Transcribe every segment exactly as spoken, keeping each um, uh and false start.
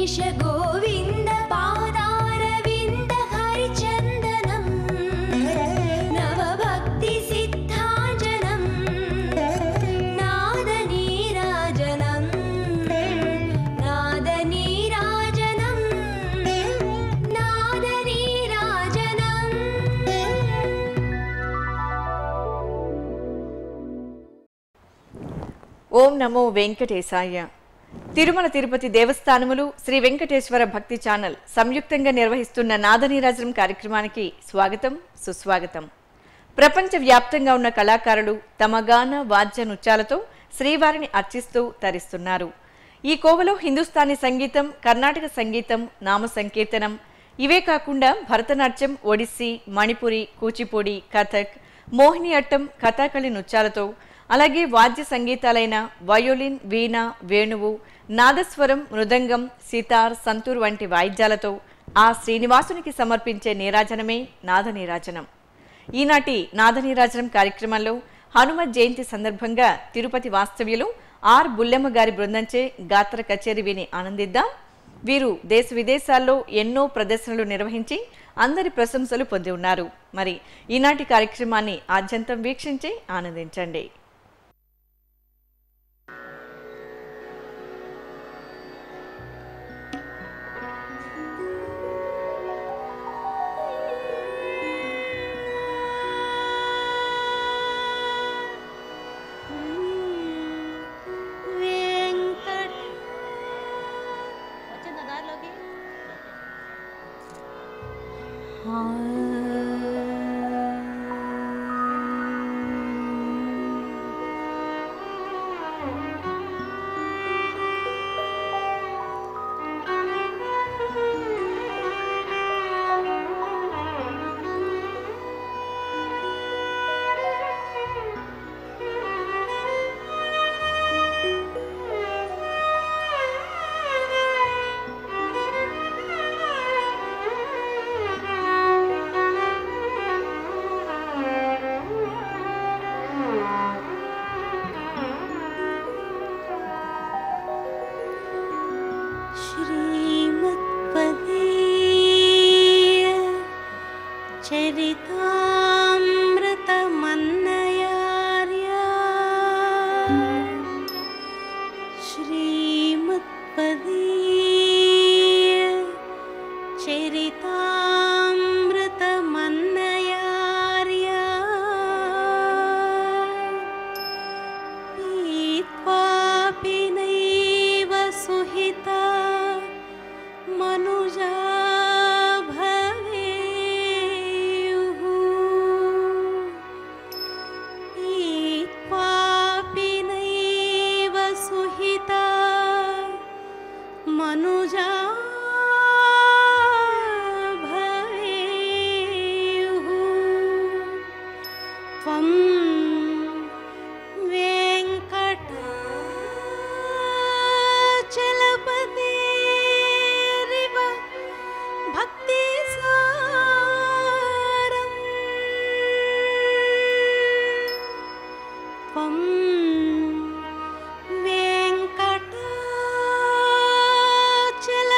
गिरीश गोविंद पादारविंद हरिचंदनम नवभक्ति सिद्धांजनम नादनीराजनम नादनीराजनम नादनीराजनम। ఓం నమో వెంకటేశాయ. తిరుమల తిరుపతి దేవస్థానములు శ్రీ వెంకటేశ్వర భక్తి ఛానల్ సంయుక్తంగా నిర్వహిస్తున్న నాదనీరాజనం కార్యక్రమానికి స్వాగతం, సుస్వాగతం. ప్రపంచ వ్యాప్తంగా ఉన్న కళాకారులు తమ గాన వాద్య నృత్యాలతో శ్రీవారిని అర్చిస్తూ తరిస్తున్నారు. ఈ కోవలో హిందుస్థానీ సంగీతం, కర్ణాటక సంగీతం, నామ సంకీర్తనం, ఇవే కాకుండా భరతనాట్యం, ఒడిస్సీ, మణిపురి, కూచిపూడి, కథక్, మోహిని అట్టం, కథాకళి నృత్యాలతో, అలాగే వాద్య సంగీతాలైన వయోలిన్, వీణ, వేణువు, నాదస్వరం, మృదంగం, సితార్, సంతూర్ వంటి వాయిద్యాలతో ఆ శ్రీనివాసునికి సమర్పించే నీరాజనమే నాదనీరాజనం. ఈనాటి నాదనీరాజనం కార్యక్రమంలో హనుమత్ జయంతి సందర్భంగా తిరుపతి వాస్తవ్యులు ఆర్ బుల్లెమ్మ గారి బృందంచే గాత్ర కచేరీ విని ఆనందిద్దాం. వీరు దేశ విదేశాల్లో ఎన్నో ప్రదర్శనలు నిర్వహించి అందరి ప్రశంసలు పొంది ఉన్నారు. మరి ఈనాటి కార్యక్రమాన్ని ఆద్యంతం వీక్షించి ఆనందించండి. Venkateswara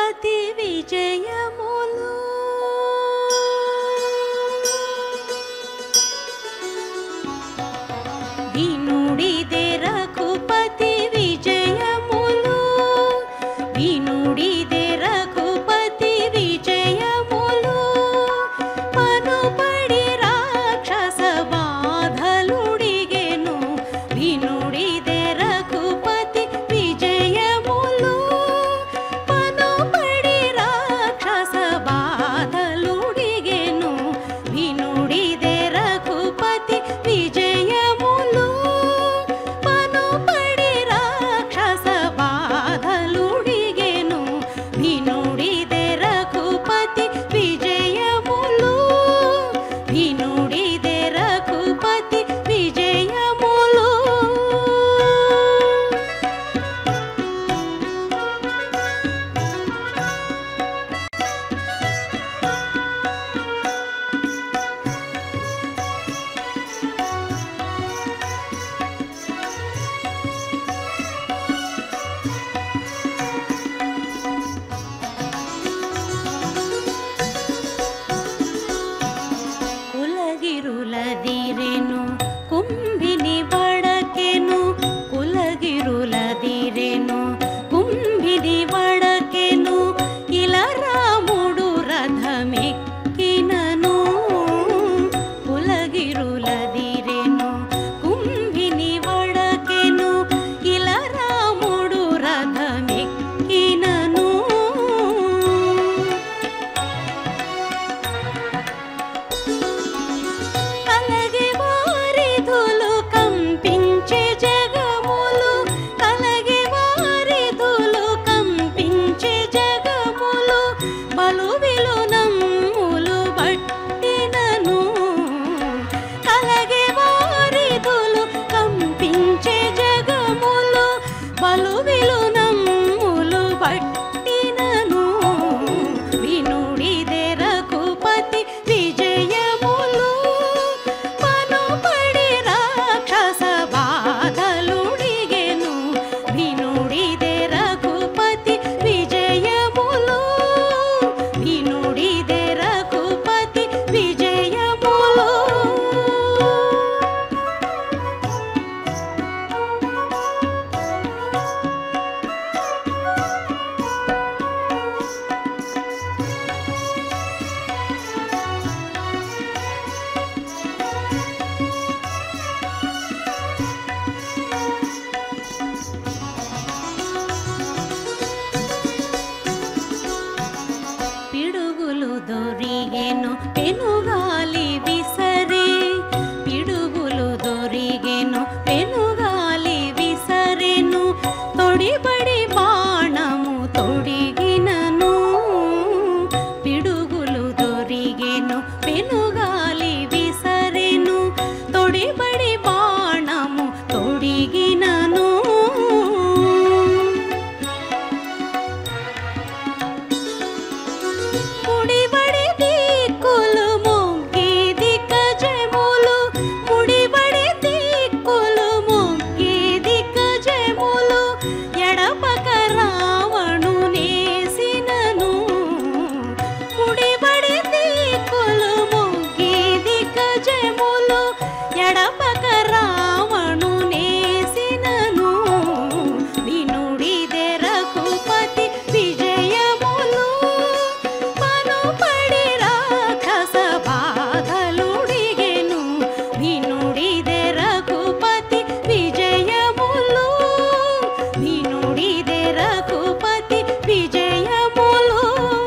రఘుపతి విజయములు వినుడిదే రఘుపతి విజయములు వినుడిదే రఘుపతి విజయములు పనుపడి రాక్షస బాధలుడిగెను వినుడిదే రఘుపతి విజయములు పనుపడి రాక్షస బాధలుడిగెను వినుడిదే రఘుపతి విజయములు పనుపడి రాక్షస బాధలుడిగెను వినుడిదే రఘుపతి విజయములు వినుడిదే రఘుపతి విజయములు కులగిరులదిరెను కుంభిని వడకెను కులగిరులదిరెను కుంభిని వడకెను ఇలా రాముడు రథమెక్కినను కులగిరులదిరెను కుంభిని వడకెను ఇలా రాముడు రథమెక్కినను కలగి వారిధులు కంపించే జగములు కలగి వారిధులు కంపించే జగములు బలు విలునమ్ములు బట్టినను కలగి వారిధులు కంపించే జగములు బలు విలునమ్ములు బట్టినను వినుడిదే రఘుపతి విజయములు పనుపడి రాక్షస బాధలుడిగెను వినుడిదే రఘుపతి విజయములు వినుడిదే రఘుపతి విజయములు పిడుగులు దొరిగెను పెనుగాలి విసరే పిడుగులు దొరిగెను పెనుగాలి విసరెను తొడిబడి బాణము తొడిగినను పిడుగులు దొరిగెను పెనుగాలి విసరెను తొడిబడి బాణము తొడిగినను ముడిబడి దిక్కులు మొగ్గేది గజములు ముడిబడి దిక్కులు మొగ్గేది గజములు ఎడపక రావణు నేసినను ముడిబడి దిక్కులు మొగ్గేది గజములు ఎడపక రావణు నేసినను వినుడిదే రఘుపతి విజయములు పనుపడి రాక్షస బాధలుడిగెను వినుడిదే రఘుపతి విజయములు వినుడిదే రఘుపతి విజయములు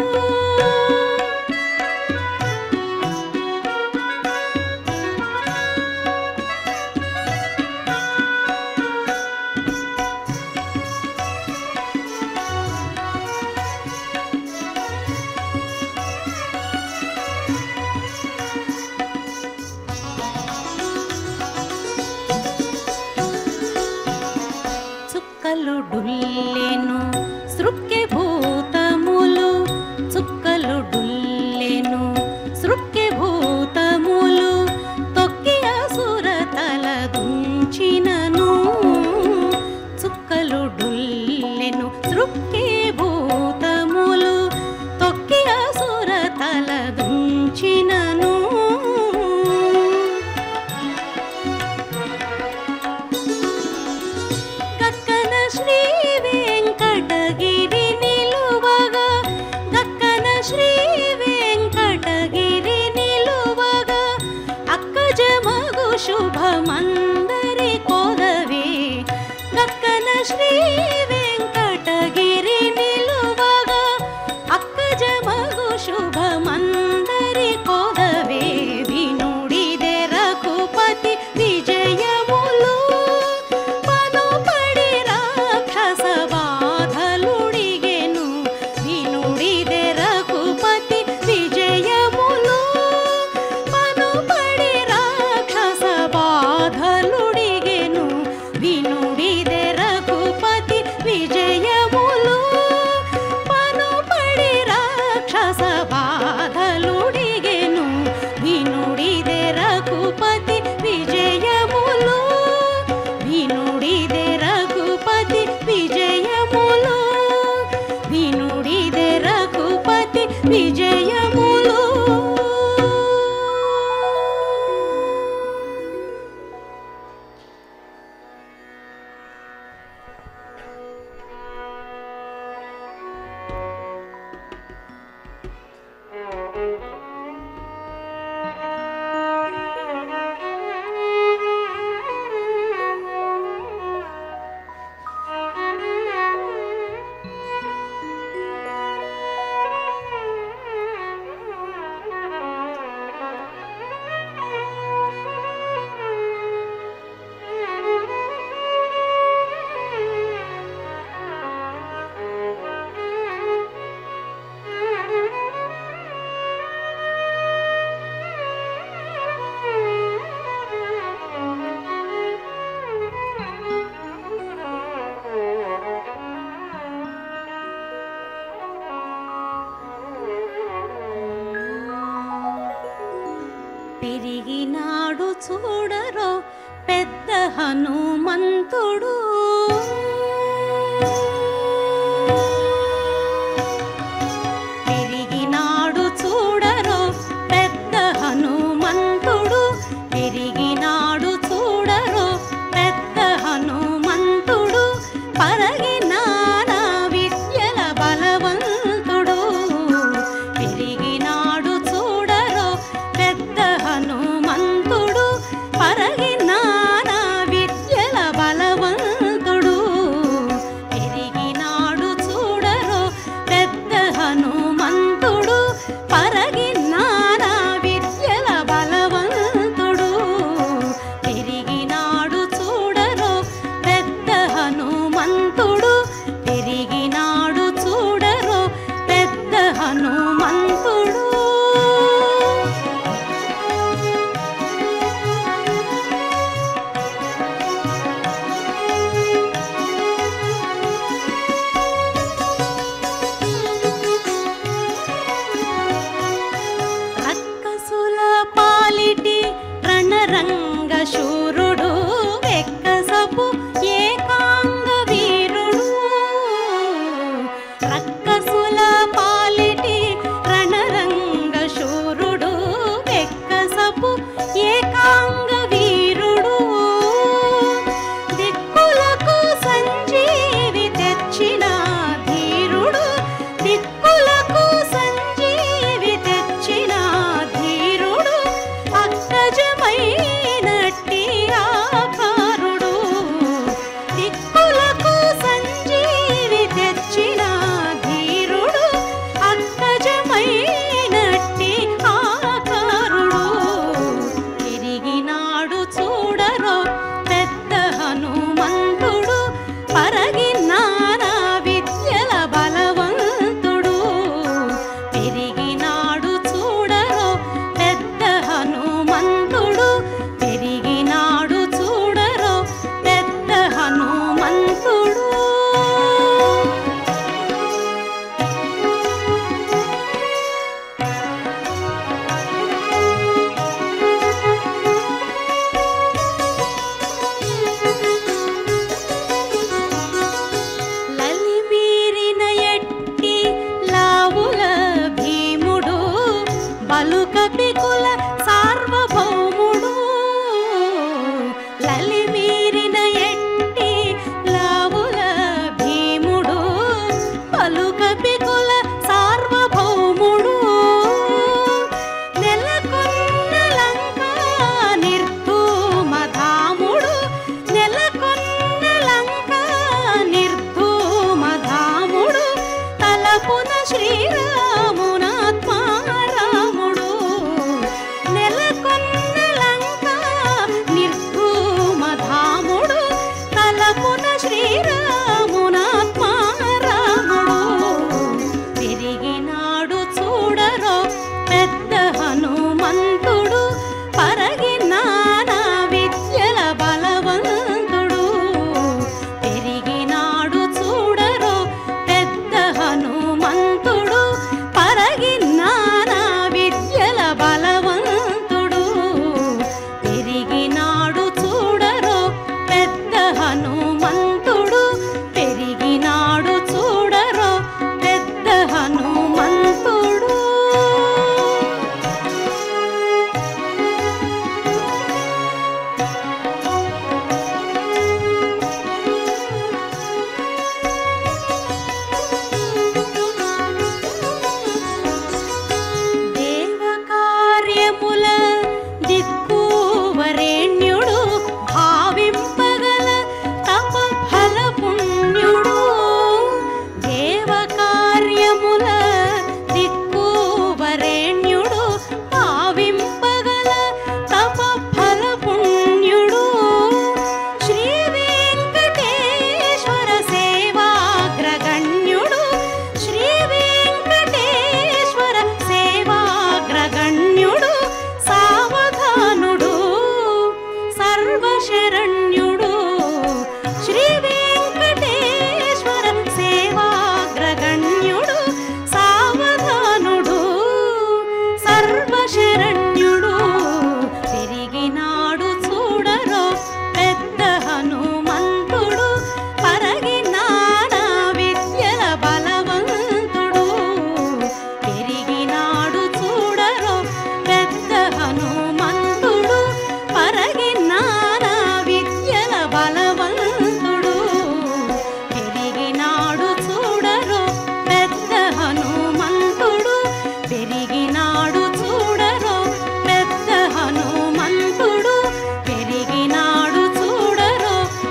చుక్కలు డుల్లెను సృక్కె భూతములు చుక్కలు డుల్లెను సృక్కె భూతములు తొక్కి అసుర తల దుంచినను చుక్కలు డుల్లెను సృక్కె భూతములు హనుమంతుడు తిరిగినాడు చూడరో పెద్ద హనుమంతుడు తిరిగినాడు చూడరో పెద్ద హనుమంతుడు పరగినాన విద్యల బలవంతుడు తిరిగినాడు చూడరో పెద్ద హనుమంతుడు పరగినాన విద్యల బలవంతుడు హనుమంతుడు పరగినాడా విద్యల బలవంతుడు పెరిగినాడు చూడరో పెద్ద హనుమంతుడు పరగినాడా విద్యల బలవంతుడు పెరిగినాడు చూడరో పెద్ద హనుమంతుడు పెరిగినాడు చూడరో పెద్ద హనుమంతుడు పెరిగినాడు చూడరో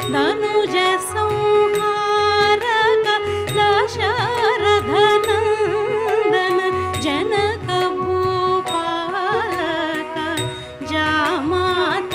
ధనుజ సంహారక దశరథ నందన జనక భూపాలక జామాత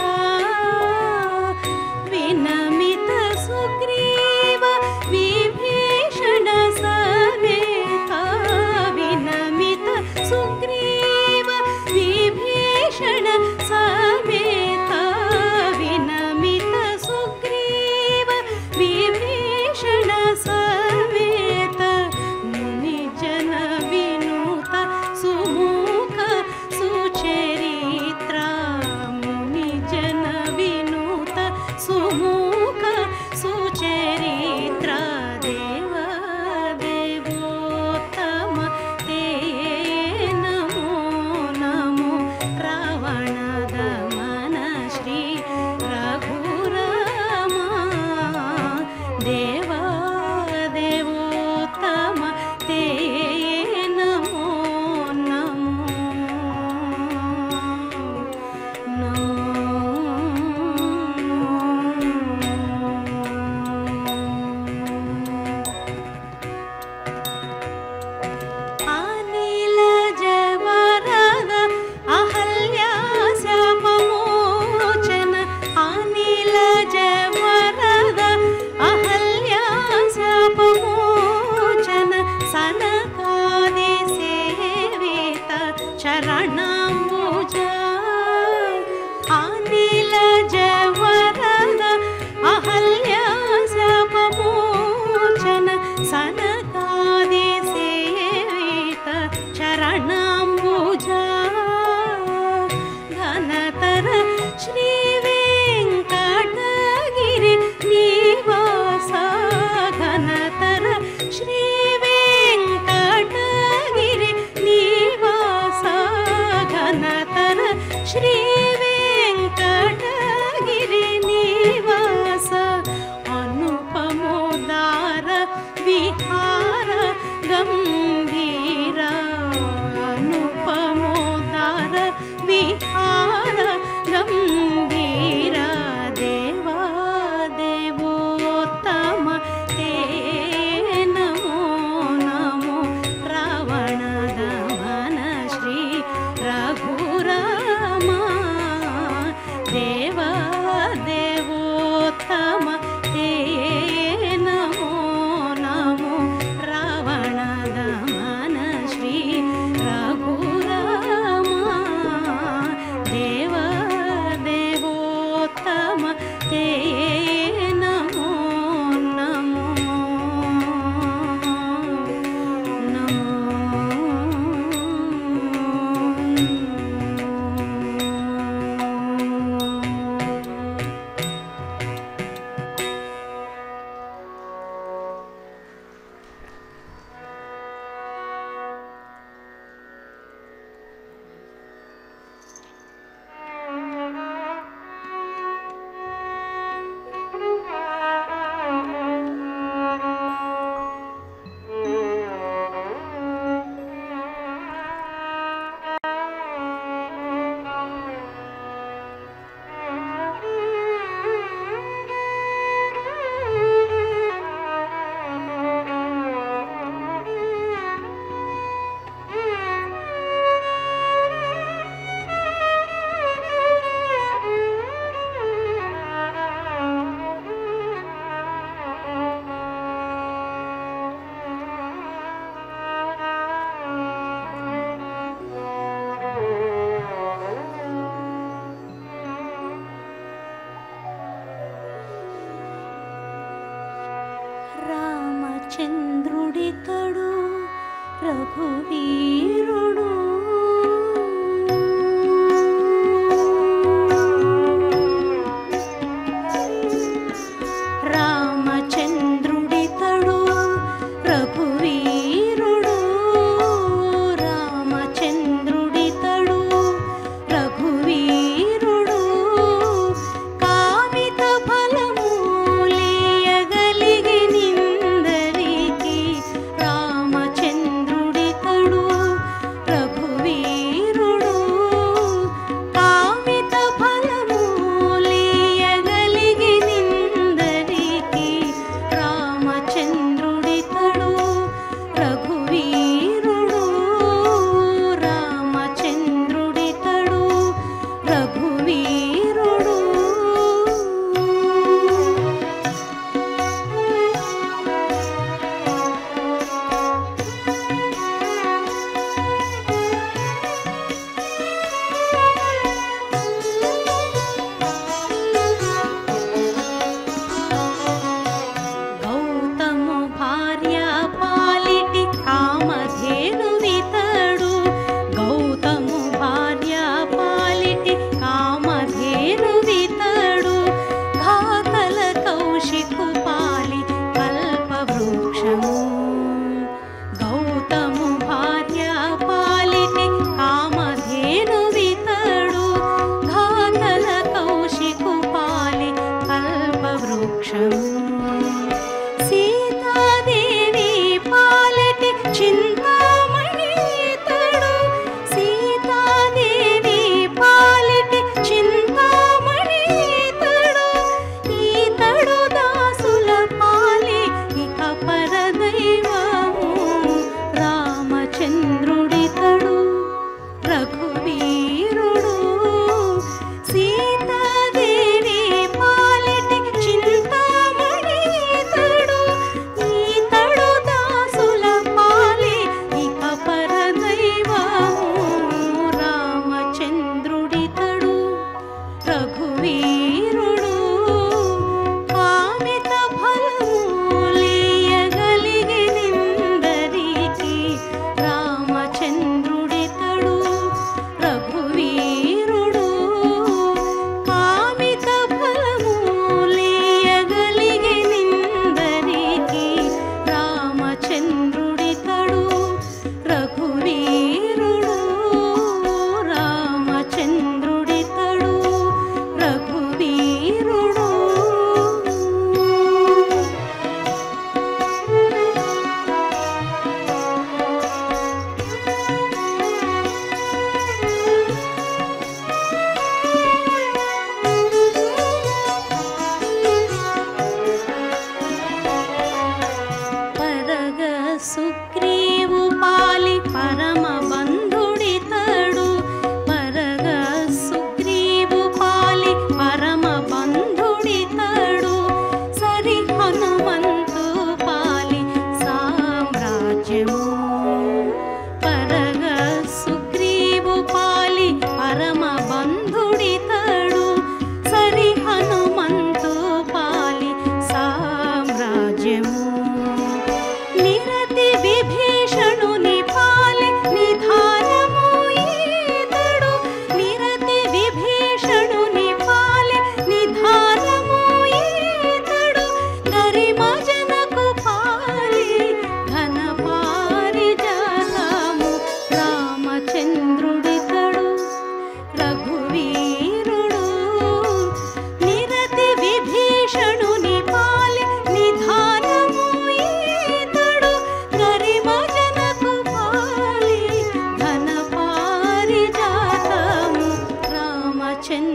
వినమిత సుగ్రీవ విభీషణ సమేత వినమిత సుగ్రీవ విభీషణ సమేత వినమిత సుగ్రీవ విభీషణ సమేత ముని జన వినూత సుముఖ సుచరిత్ర ముని జన వినూత సుముఖ సుచరిత్ర దేవ దేవోత్తమ తే నమో నమో రావణ దమన శ్రీ రఘురామ దేవ దేవోత్తమ తే నమో నమో అనిల జవరద అహల్యాశపమోచన అనిల జవరద అహల్యాశపమోచన సనకాది సేవిత చరణాంబుజ అనిల జవరద అహల్యాశపమోచన సనకాది సేవిత చరణాంబుజ ఘనతర శ్రీ వెంకటగిరి నివాస ఘనతర శ్రీ వెంకటగిరి నివాస ఘనతర శ్రీ వెంకటగిరి నివాస అనుపమోదార విహార గంభీర అనుపమోదార విహార గంభీర దేవ దేవోత్తమ తే నమో నమో రావణ దమన శ్రీ రఘురామ దేవ దేవోత్తమ తే నమో నమో రావణ దమన శ్రీ రఘురామ దేవ దేవోత్తమ తే నమో నమో రామచంద్రుడితడు రఘువీరుడు రామచంద్రుడితడు రఘువీరుడు రామచంద్రుడితడు రఘువీరుడు కామిత ఫలమూలియగలిగి నిందరికి రామచంద్రుడితడు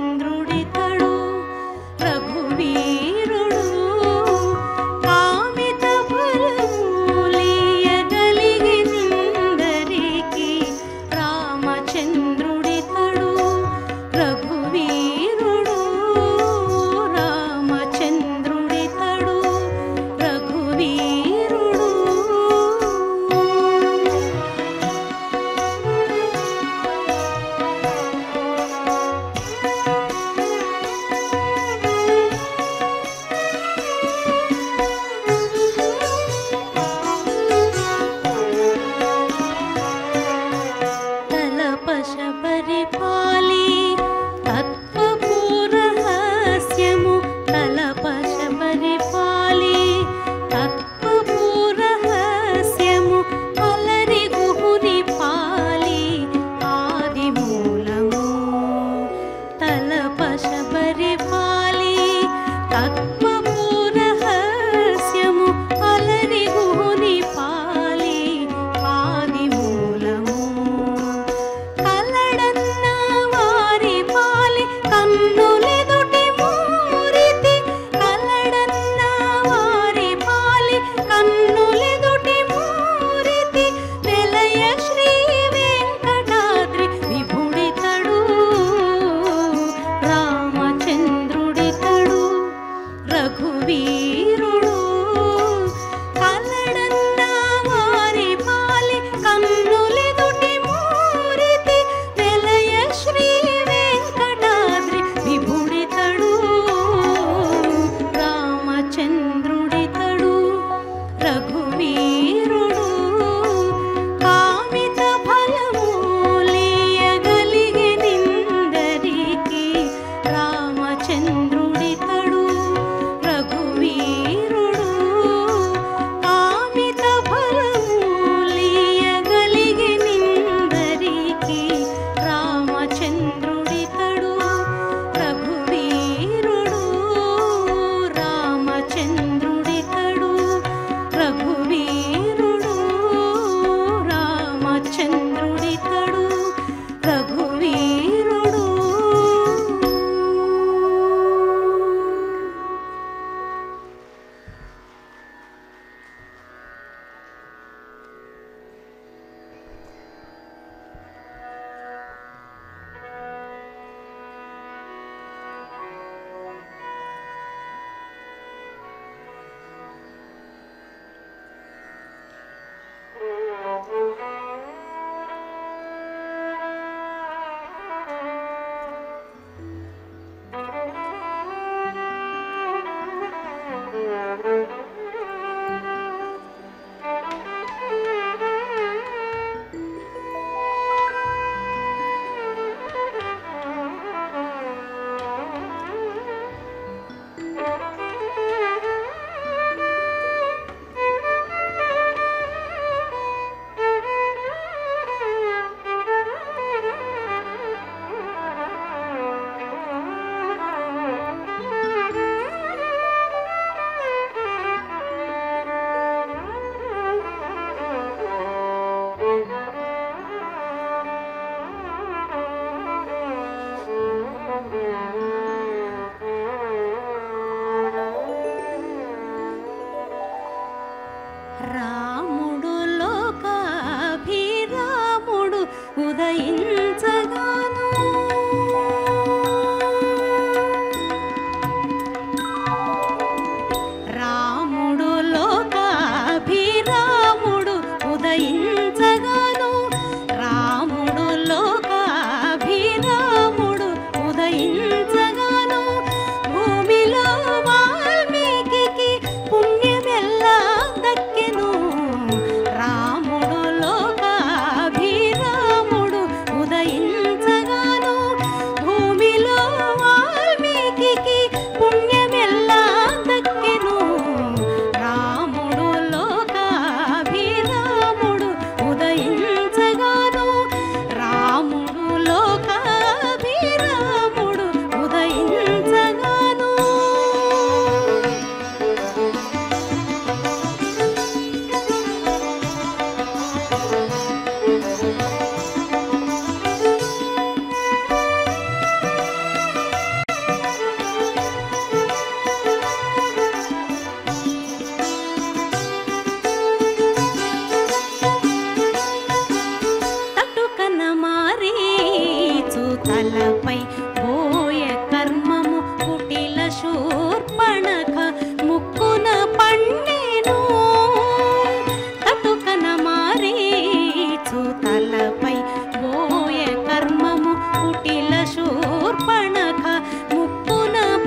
రామచంద్రుడితడు రఘువీరుడు కామిత ఫలములియగలిగినందరికీ రామచంద్రుడితడు రఘువీరుడు రామచంద్రుడితడు రఘువీరుడు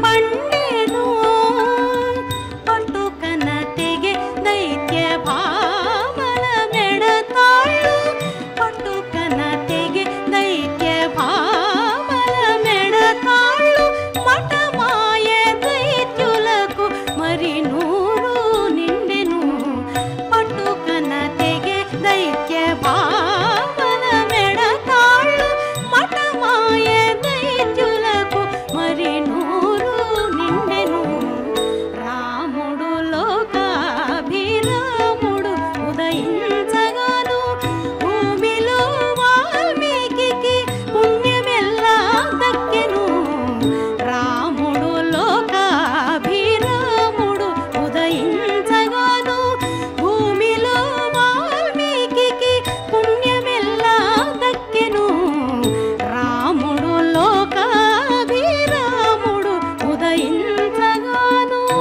పండెను పట్టుకన తెగే దైత్య భామల మెడతాళ్ళు పట్టుకన తెగే దైత్య భామల మెడతాళ్ళు మఠమాయ దైత్యులకు మరి నూరు నిండెను పట్టుకన తెగే దైత్య భామల మెడతాళ్ళు మఠమాయ దైత్యులకు మరి నూరు నిండెను రాముడు లోకాభిరాముడు ఉదయించగాను భూమిలో వాల్మీకి పుణ్యమెల్లా దక్కెను రాముడు లోకాభిరాముడు ఉదయించగాను భూమిలో వాల్మీకి పుణ్యమెల్లా దక్కెను రాముడు లోకాభిరాముడు ఉదయించగాను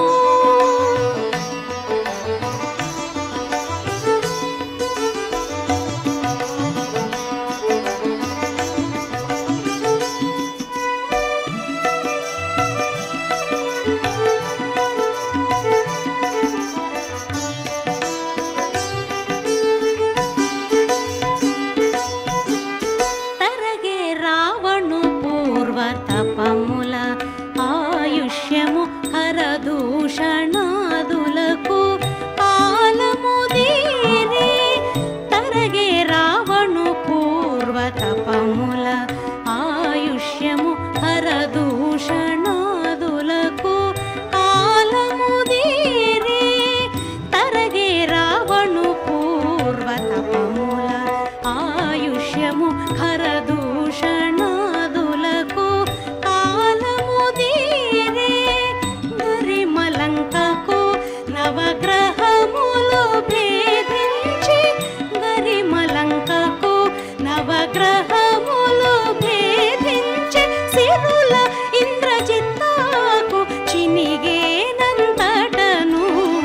తరగే రావణు పూర్వ తపముల ఆయుష్యము హరదూషణాదులకు కాలము దీరి తరగే రావణు పూర్వ తపముల ఆయుష్యము హరదూషణాదులకు కాలము దీరి తరగే రావణు పూర్వ తపముల ఆయుష్యము హరదూషణాదులకు కాలము దీరి గరిమలంకకు నవగ్రహములు భేదించి గరిమలంకకు నవగ్రహములు భేదించి సిరుల ఇంద్రజిత్తాకు చినిగేనంతటను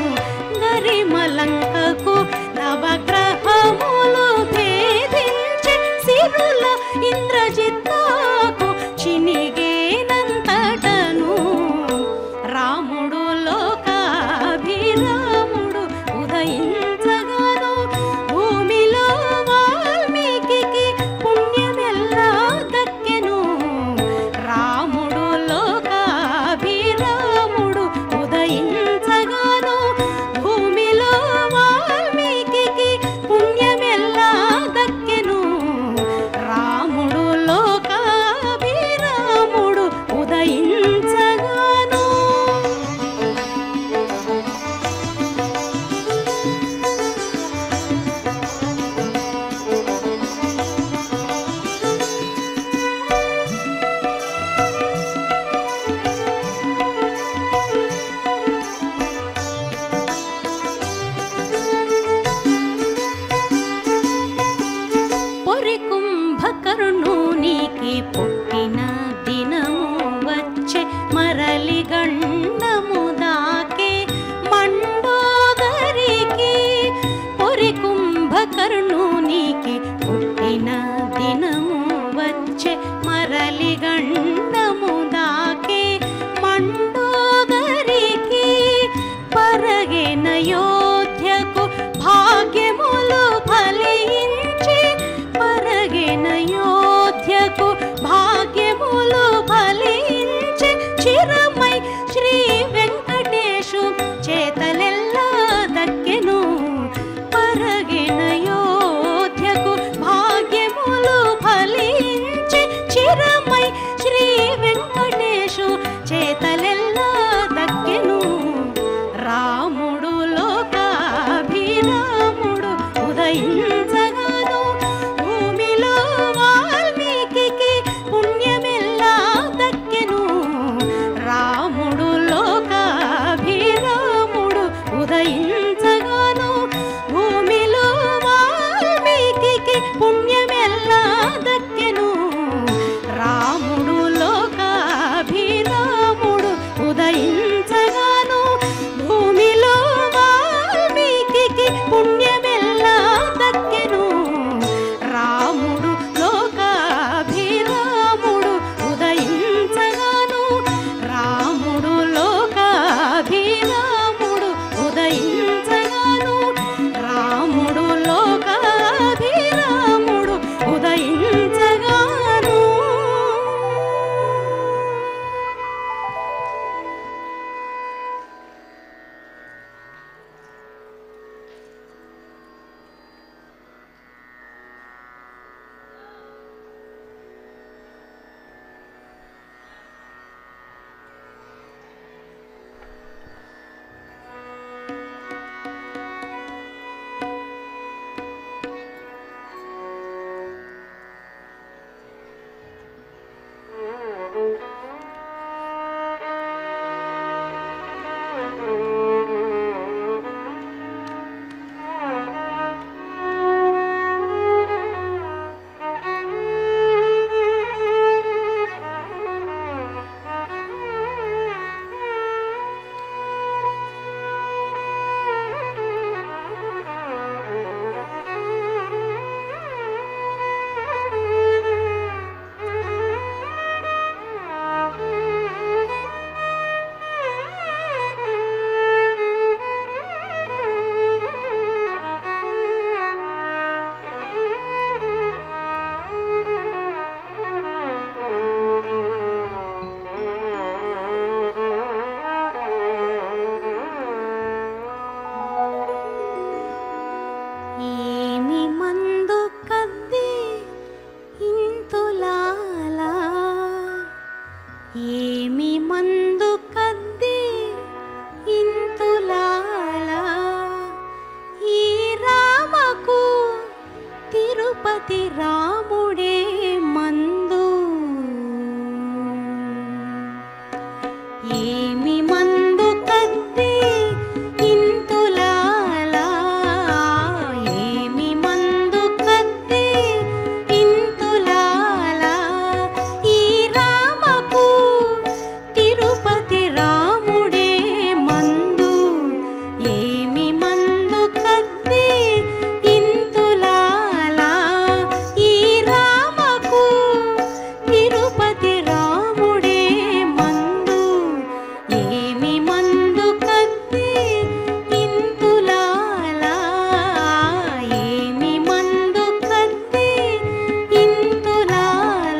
గరిమలంకకు నవగ్రహములు భేదించి సిరుల ఇంద్రజిత్తాకు చినిగేనంతటను రాముడు లోకాభిరాముడు ఉదయించగాను భూమిలో వాల్మీకి పుణ్యమెల్లా దక్కెను రాముడు లోకాభిరాముడు ఉదయించగాను భూమిలో వాల్మీకి పుణ్యమెల్లా దక్కెను రాముడు లోకాభిరాముడు ఉదయించగాను పొరి కుంభకర్ణునికి పుట్టిన దినము వచ్చే మరలి గండము దాకే మండోదరికి పొరి కుంభకర్ణునికి పుట్టిన దినము వచ్చే మరలి గండము దాకే మండోదరికి పరగెన యోధ్యకు భాగ్యములు ఫలించి పరగెన యోధ్యకు భాగ్యములు ఫలించి చిరమై శ్రీ వెంకటేశు చేతలెల్లా దక్కెను పరగెన యోధ్యకు భాగ్యములు ఫలించి చిరమై శ్రీ వెంకటేశు చేతలెల్లా దక్కెను రాముడు లోకాభిరాముడు ఉదయించగాను భూమిలో వాల్మీకి పుణ్యమెల్లా దక్కెను మందు కద్ది ఇంతులాల ఈ రామకు తిరుపతి రాముడే మందు. ఏమి మందు కద్ది ఇంతులాల ఏమి మందు కద్ది ఇంతులాల ఈ రామకు తిరుపతి రాముడే మందు. ఏమి మందు కద్ది ఇంతులాల ఈ రామకు తిరుపతి రాముడే మందు. ఏమి మందు కద్ది ఇంతులాల ఏమి మందు కద్ది ఇంతులాల.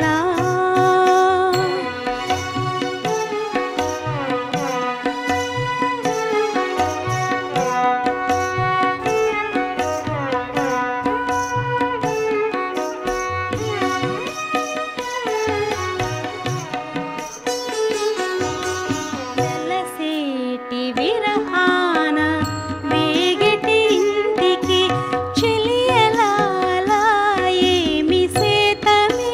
వెలసేటి విరహాన వేగటి ఇంటికి చెలియలాల ఏమి సేతమే.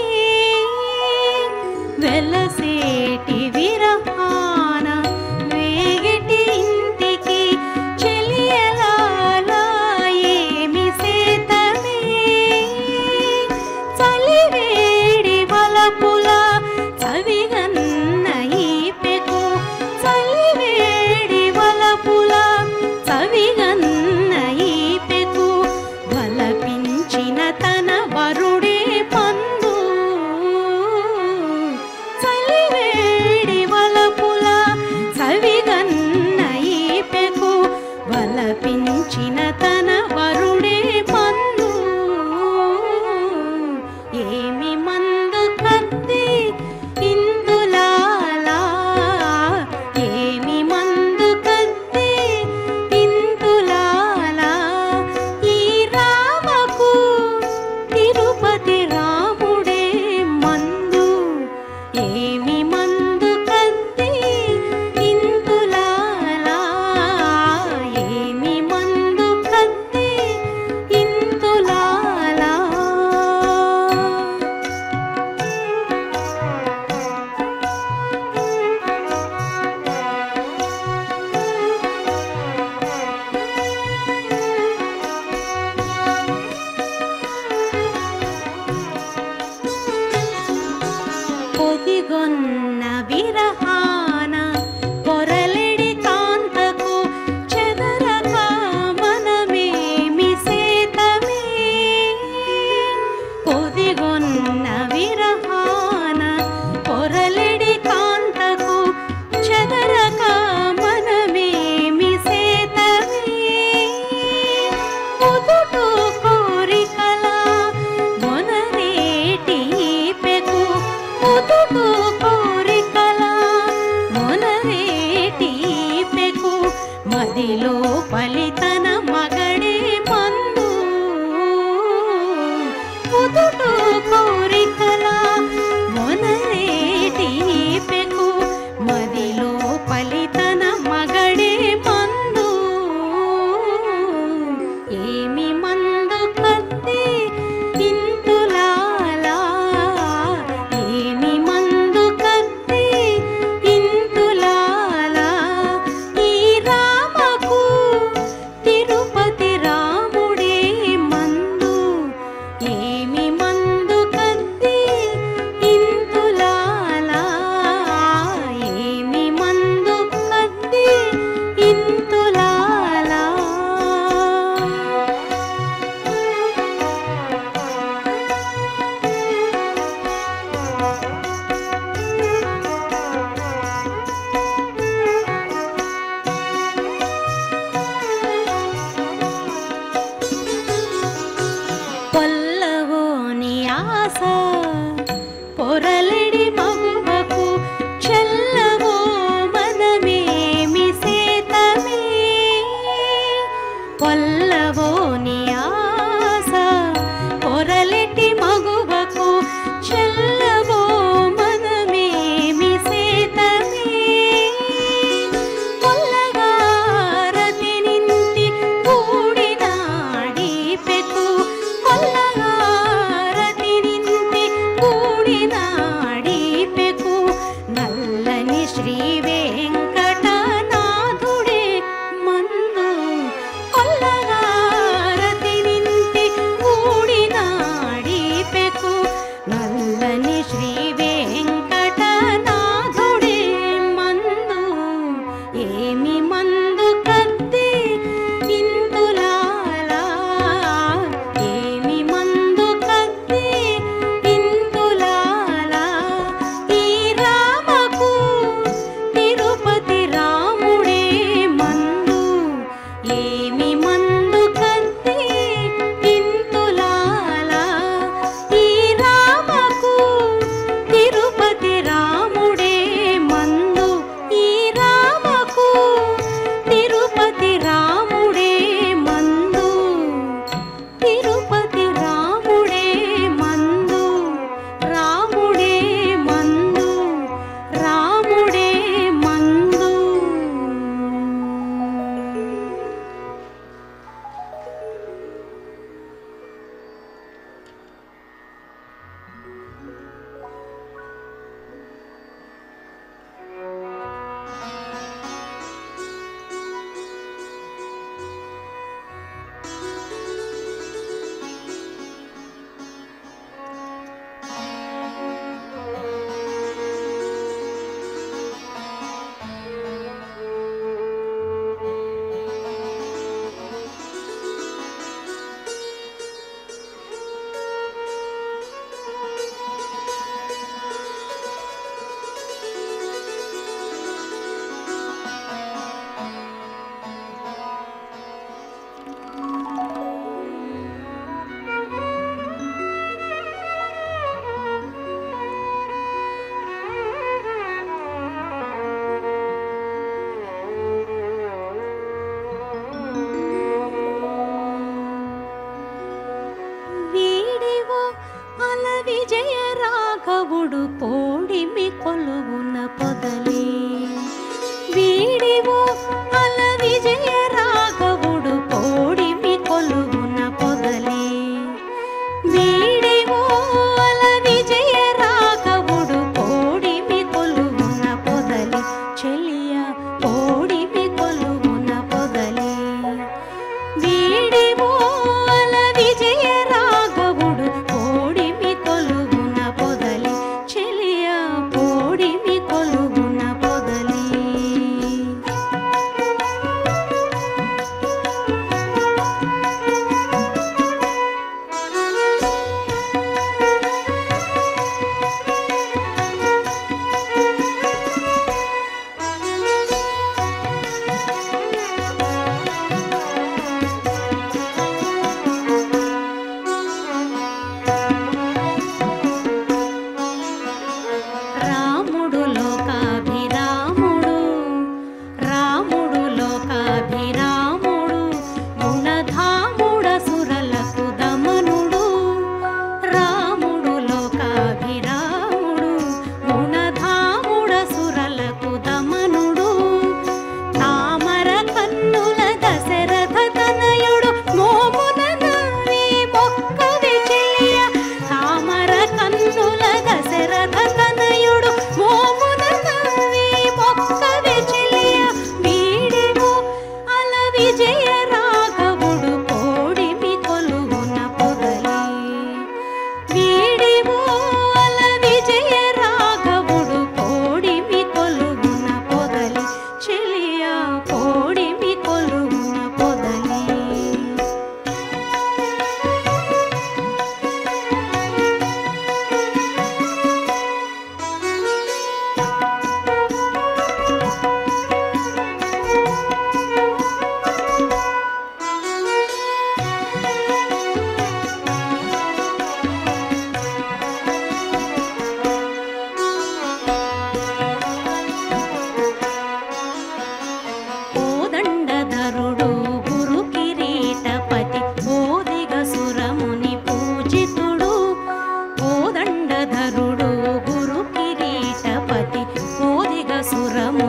వెలసేటి విరహాన వేగటి ఇంటికి చెలియలాల ఏమి సేతమే. చలివేడి వలపుల చవిగన్న ఈపెకు చలివేడి వలపుల చవిగన్న ఈపెకు వలపించిన తన వరుడే పందు. చలివేడి వలపుల చవిగన్న ఈపెకు వలపించిన తన వరుడే పందు. ఏమి మందు కద్ది ఇంతులాల ఏమి మందు కద్ది ఇంతులాల ఈ రామకు తిరుపతి రాముడే మందు. ఏమి మందు కద్ది ఇంతులాల ఏమి మందు కద్ది ఇంతులాల. పొదిగొన్న విరహాన పొరలిడి కాంతకు చెదరక మనమేమి సేతమే. పొదిగొన్న విరహాన పొరలిడి కాంతకు చెదరక మనమేమి సేతమే. పొదుటు కోరికల మొనరేటి పెకు పొదుటు కోరికల మొనరేటి పెకు మదిలో పలితన మగడే మందు. పొదుటు కోరికల మొనరేటి పెకు మదిలో పలితన మగడే మందు. ఏమి మందు కద్ది ఇంతులాల ఏమి మందు కద్ది ఇంతులాల ఈ రామకు తిరు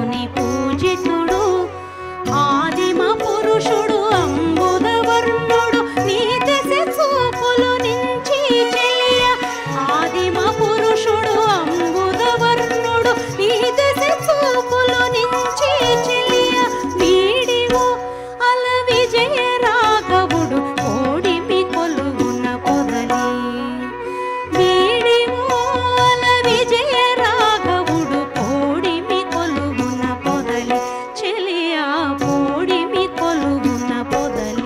ముని పూజితుడు ఆదిమ పురుషుడు అంబుదవర్ణుడు నీ దశ చూపులు నుంచి చెలియ ఆదిమ పురుషుడు అంబుదవర్ణుడు నీ దశ చూపులు నుంచి చెలియ వీడివో అల విజయ రాఘవుడు కోడిమి కొలువున పొదలి వీడివో అల విజయ రాఘవుడు కోడిమి కొలువున పొదలి చెలియ కోడిమి కొలువున పొదలి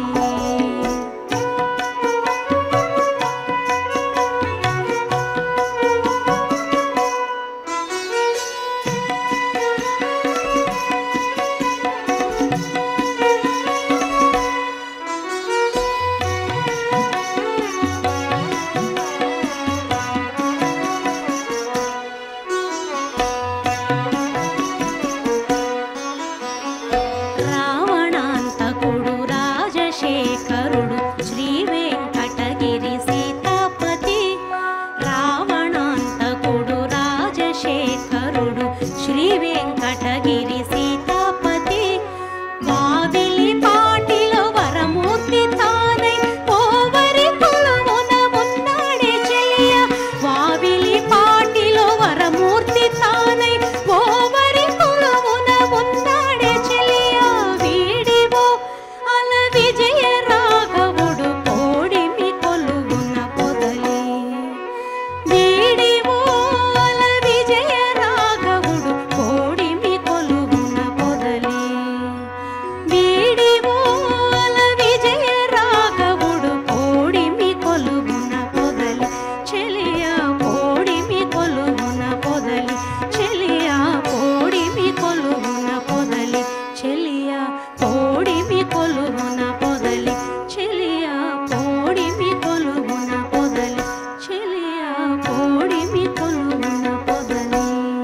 రావణాంతకుడు రాజశేఖరుడు శ్రీ వెంకటగిరి సీతాపతి రావణాంతకుడు రాజశేఖరుడు శ్రీ వెంకటగిరి సీతాపతి వావిలి పాటిలో వరమూర్తి తానై పోవరి కొలువున ఉన్నాడే చెలియ వావిలి పాటిలో వరమూర్తి తానై పోవరి కొలువున ఉన్నాడే చెలియ వీడివో అల విజయ రాఘవుడు కోడిమి కొలువున పొదలి వీడివో అల విజయ రాఘవుడు కోడిమి కొలువున పొదలి వీడివో అల విజయ రాఘవుడు కోడిమి కొలువున పొదలి చెలియ కోడిమి కొలువున పొదలి చెలియ కోడిమి కొలువున పొదలి చెలియ కోడిమి కొలువున పొదలి చెలియ కోడిమి కొలువున పొదలి చెలియ కోడిమి కొలువున పొదలి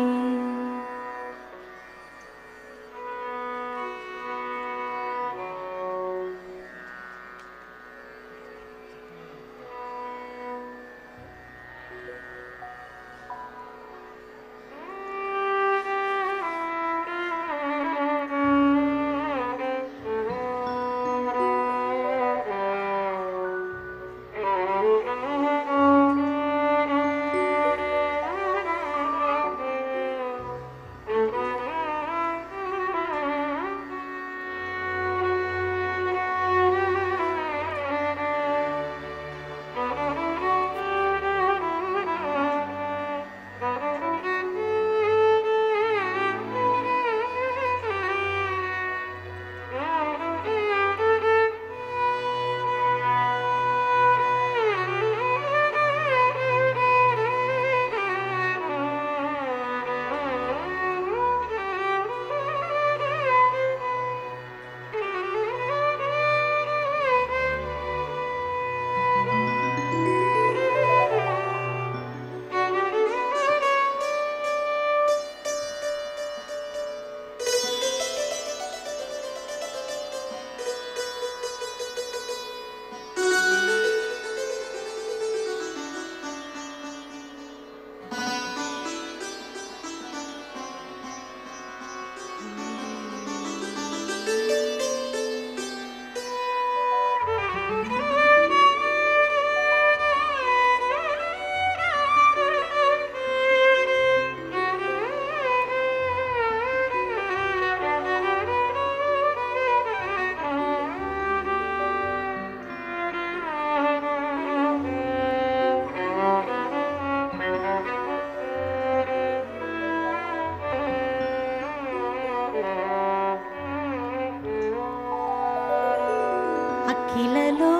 అఖిలలో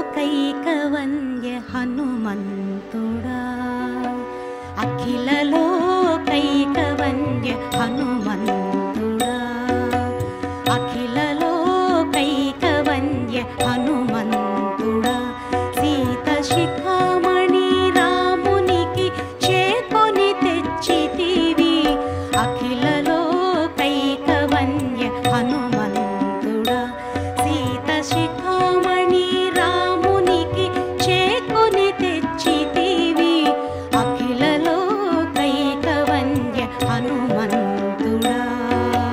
కైకవంద్య హనుమంతుడా అఖిలలో కైకవంద్య హనుమంతుడా అఖిలలో కైకవంద్య హనుమంతుడా సీత శిఖామణి రామునికి చేకొని తెచ్చితివి అఖిలలో కైకవంద్య హనుమంతుడా సీత శిఖామణి రామునికి చేకొని తెచ్చితివి అఖిలలో కైకవంద్య హనుమంతుడా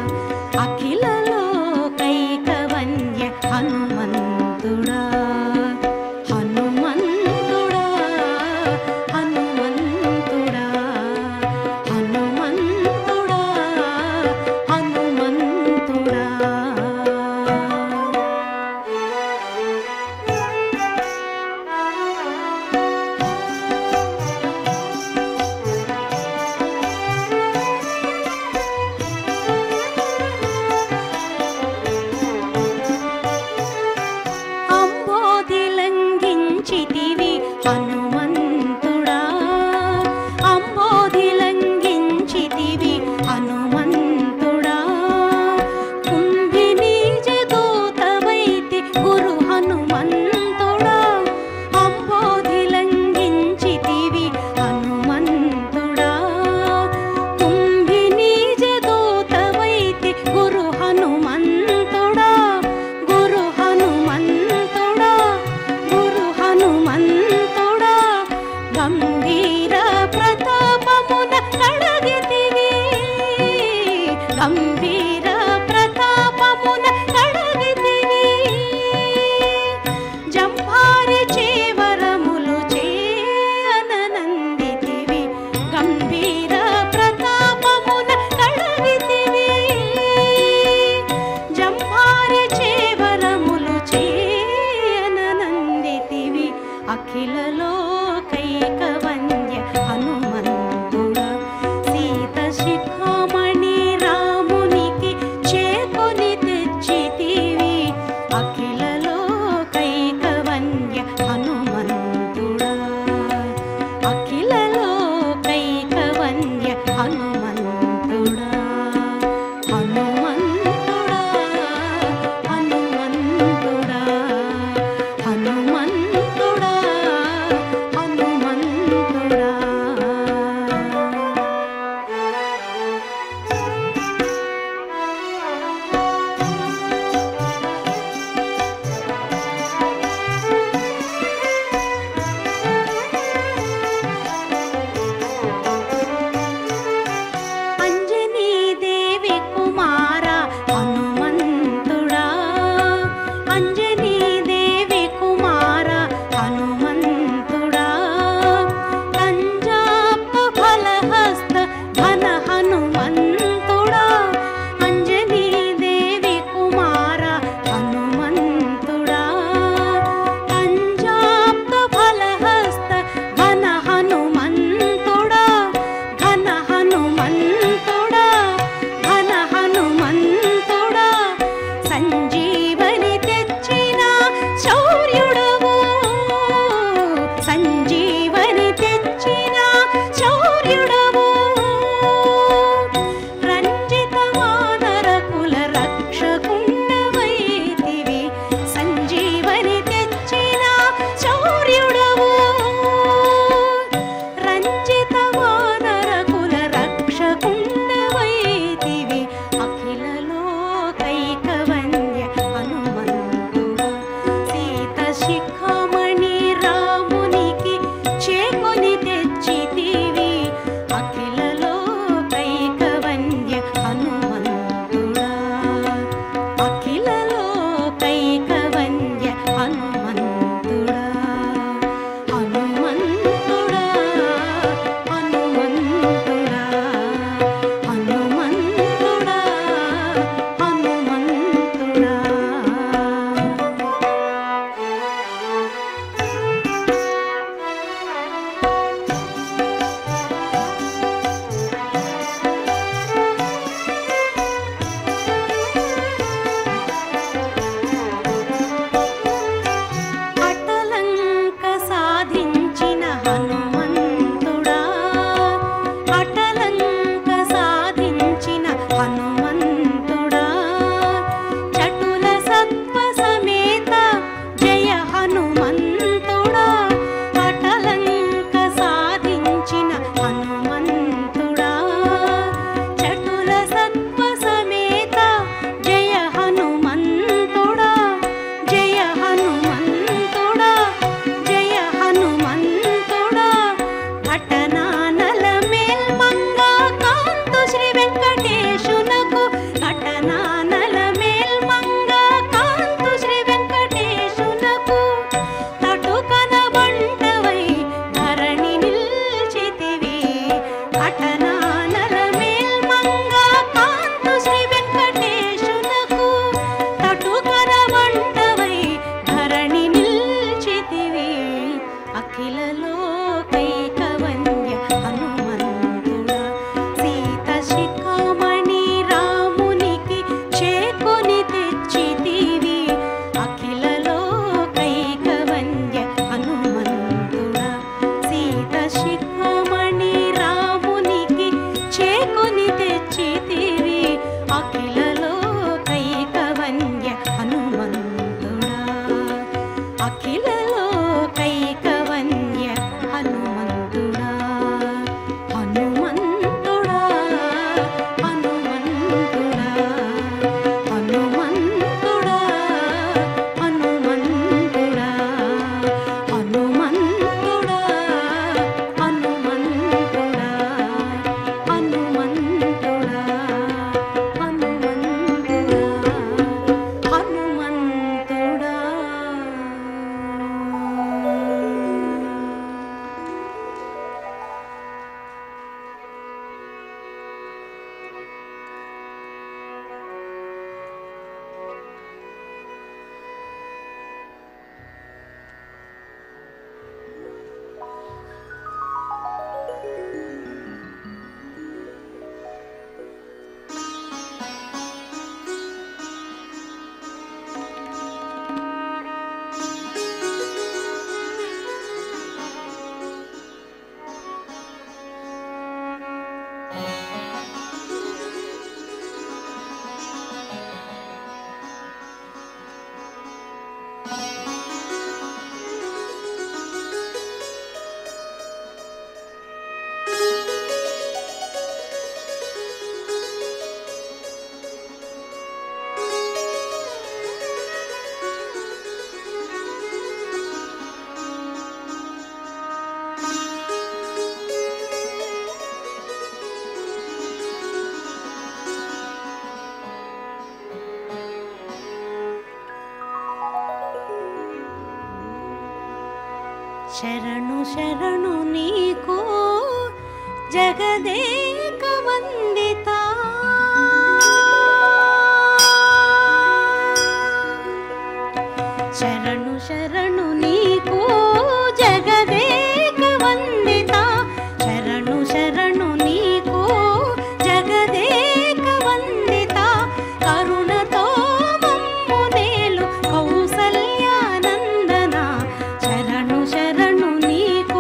శరణు శరణు నీకు జగదేక వందిత. శరణు శరణు నీకు జగదేక వందిత. శరణు శరణు నీకు జగదేక వందిత. కరుణతో మమ్ము నేలు కౌసల్యానందన. శరణు శరణు నీకు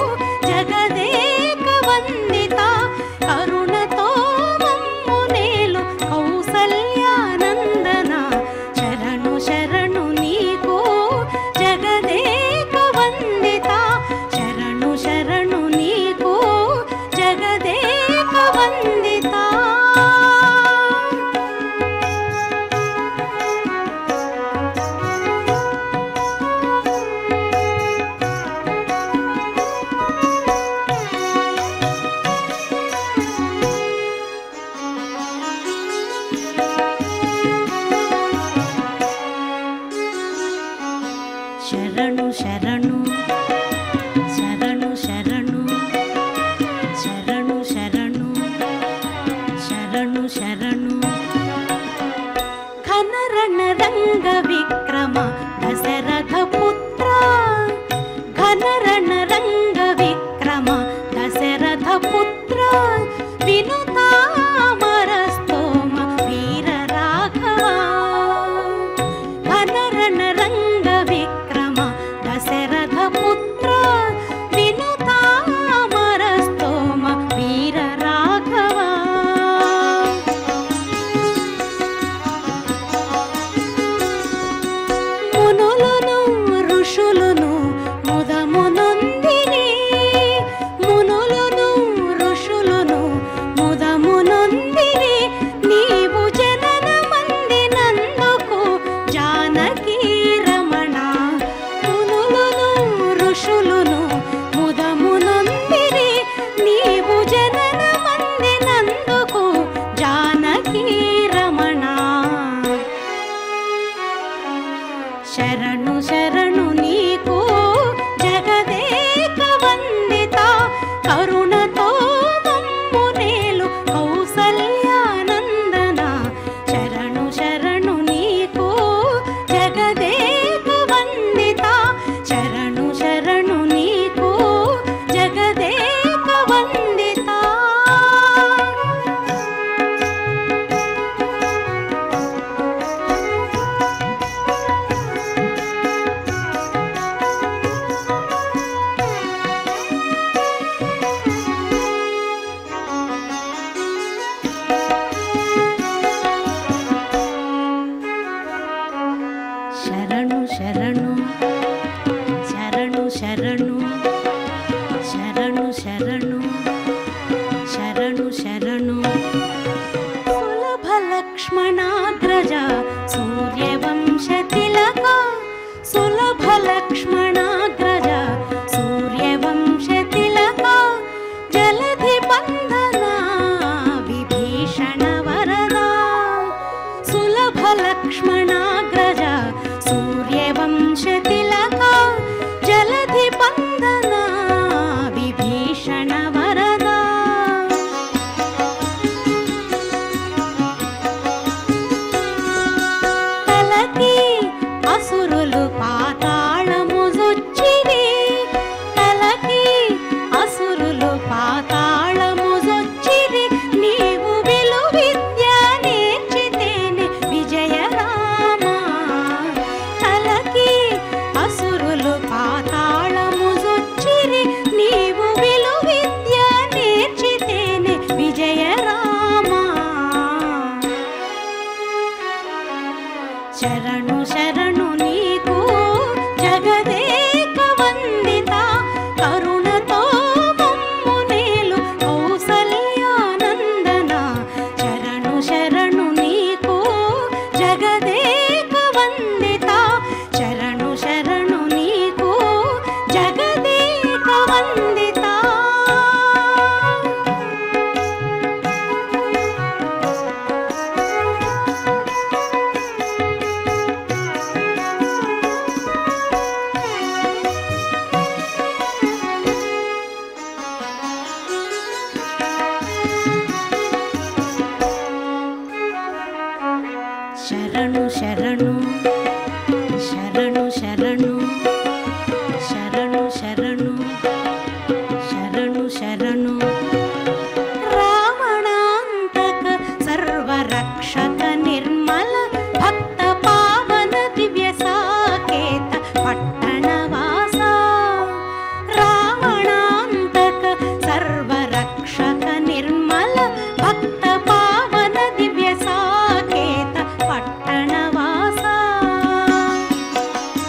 జగదేక వందిత. కరుణతో మమ్ము నేలు కౌసల్యానందన. శరణు శరణు నీకు జగదేక వందిత. శరణు శరణు నీకు జగదేక వందిత. శరణు శరణు శరణు శరణు శరణు శరణు శరణు శరణు. ఘనరణ రంగ విక్రమ దశరథ పుత్ర. ఘనరణ రంగ విక్రమ దశరథ పుత్ర. వినుతామరస్తోమ వీర రాఘవ. ఘనరణ రంగ విక్రమ దశరథ పుత్ర. వినుతామరస్తోమ వీర రాఘవ. మునులను ఋషులను ముదమునొందిరి. మునులను ఋషులను ముదమునొందిరి. నీవు జనన మందినందుకు జానకీ రమణ. మునులను ఋషులను ముదమునొందిరి. నీవు జనన మందినందుకు జానకీ రమణ. శరణు శరణు నీకు జగదేక వందిత. కరుణతో మమ్ము నేలు కౌసల్యానందన. శరణు శరణు నీకు జగదేక వందిత. శరణు శరణు నీకు జగదేక వందిత. శరణు శరణు శరణు శరణు శరణు శరణు శరణు శరణు. సులభ లక్ష్మణాగ్రజ సూర్యవంశ తిలక. సులభ లక్ష్మణాగ్రజ సూర్యవంశ తిలక. జలధి బంధన విభీషణ వరద. సులభ లక్ష్మణాగ్రజ సూర్యవంశ తిలక. జలధి బంధన విభీషణ వరద. తలకి అసురులు పాతాళము జొచ్చిరి. తలకి అసురులు పాతాళము జొచ్చిరి. నీవు విలు విద్య నేర్చితేనే విజయ రామ. తలకి అసురులు పాతాళము జొచ్చిరి. నీవు విలు విద్య నేర్చితేనే విజయ రామ. శరణు శరణు నీకు జగదేక వందిత. కరుణతో మమ్ము నేలు కౌసల్యానందన. శరణు శరణు నీకు జగదేక వందిత. శరణు శరణు నీకు జగదేక వందిత. శరణు శరణు శరణు శరణు శరణు శరణు శరణు శరణు రావణాంతక సర్వరక్షక నిర్మల భక్త పావన దివ్య సాకేత పట్టణవాస రావణాంతక సర్వరక్షక నిర్మల భక్త పావన దివ్య సాకేత పట్టణవాస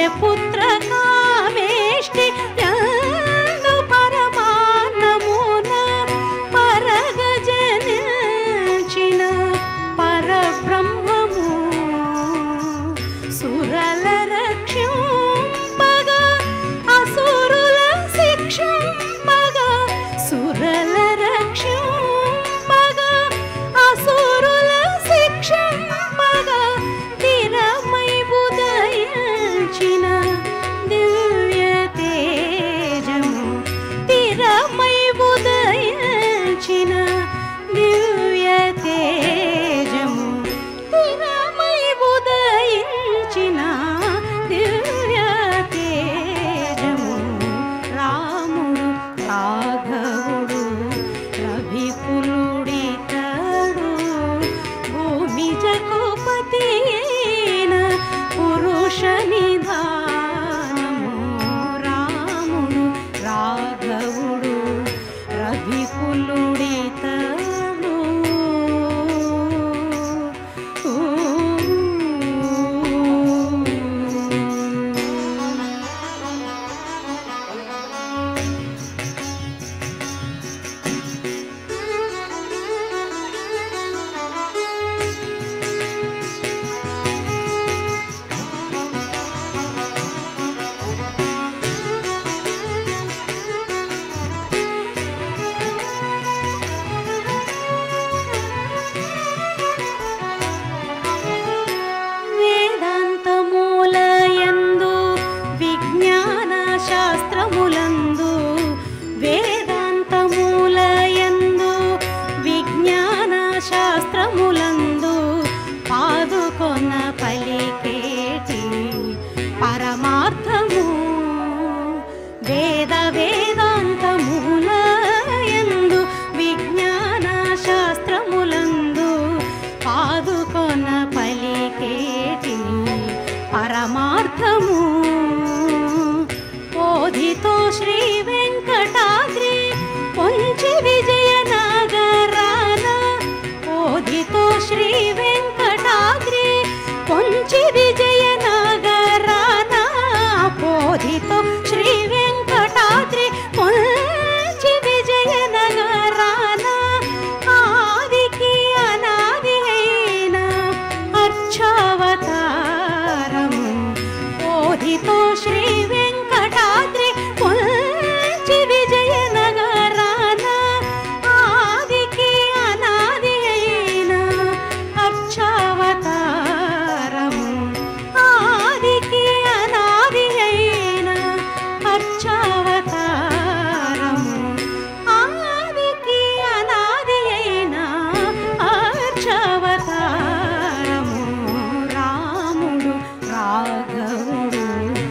పుత్ర కామేష్టి యందు పరమాన్నమున పరగజనించిన పరబ్రహ్మము సురల రక్షింపగా అసురుల శిక్షింపగా సురల రక్షింపగా అసురుల శిక్షింపగా తిరమై ఉదయించిన దివ్య తేజము తిరమై ఉదయించిన దివ్య తేజము తిరమై ఉదయించిన దివ్య తేజము రాముడు రాఘవుడు రవికులుడితడు భూమి జగపతి అయిన పురుష నిధానము రాముడు రాఘవుడు రవికులుడితడు వేదాంతమూలయందు విజ్ఞాన శాస్త్రములందు వేదాంతమూలయందు విజ్ఞాన శాస్త్రములందు పాదుకొన్న పలికేటి పరమార్థము వేద వేదాంతమూలయందు విజ్ఞాన శాస్త్రములందు పాదుకొన్న పలికేటి పరమార్థము ఓధితో శ్రీ వెంకటాద్రి పొంచి విజయనగరాన ఓధితో శ్రీ వెంకటాద్రి పొంచి విజయనగరాన పోధితో శ్రీ వెంకటాద్రి పొంచి విజయనగరాన ఆదికి అనాది అయిన అర్చావతారము ఓధితో శ్రీ వెంకటాద్రి పొంచి విజయనగరాన ఆదికి అనాది అయిన అర్చావతారము ఆదికి అనాది అయిన అర్చావతారము ఆదికి అనాది అయిన అర్చావతారము రాముడు రాఘవుడు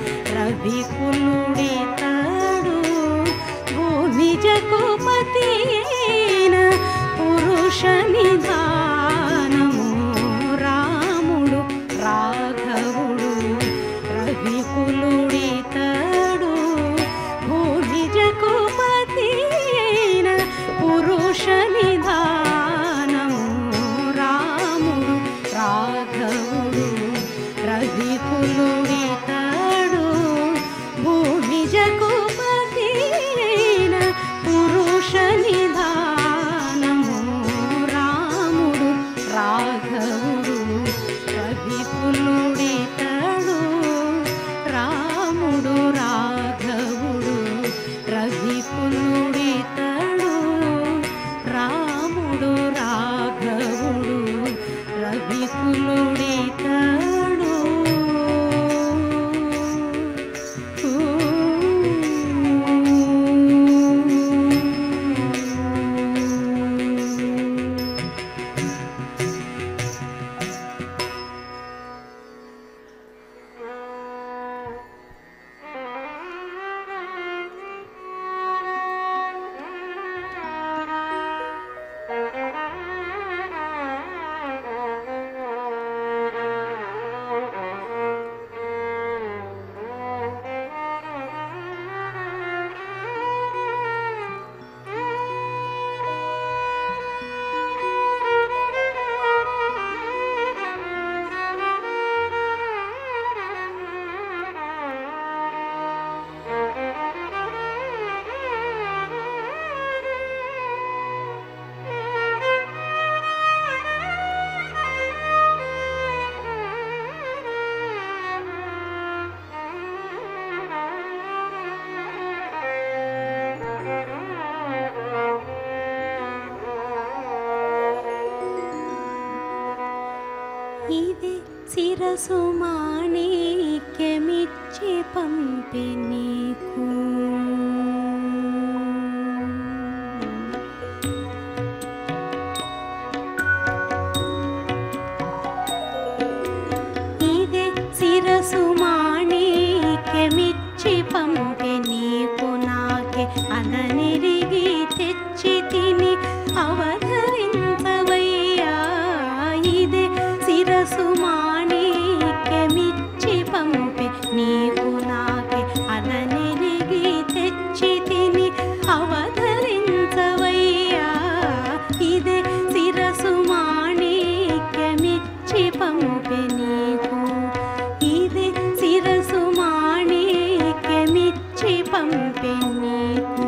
రవికులుడితడు భూమి జగపతి అయిన పురుష నిధానము రాముడు రాఘవుడు రవికులుడితడు భూమి జగపతి అయిన పురుష నిధానము రాముడు రాఘవుడు రవికులుడితడు భూమి జగపతి అయిన పురుష నిధానము రాముడు రాఘవుడు రవికులుడితడు రాముడు రాఘవుడు రవికులుడితడు రాముడు రాఘవుడు రవికులుడితడు శిరసు మాణిక్యమిచ్చి పంపి నీకు ఇదే శిరసు మాణిక్యమిచ్చి పంపి నీకు నాకే అదనిరిగి తెచ్చి తిని అవధరించవయ్యా ఇదే శిరసు మాణిక్యమిచ్చి పంపి నీకు నాకే అదనిరిగి తెచ్చి తిని అవధరించవయ్యా ఇదే శిరసు మాణిక్యమిచ్చి పంపి నీకు ఇదే శిరసు మాణిక్యమిచ్చి పంపి నీకు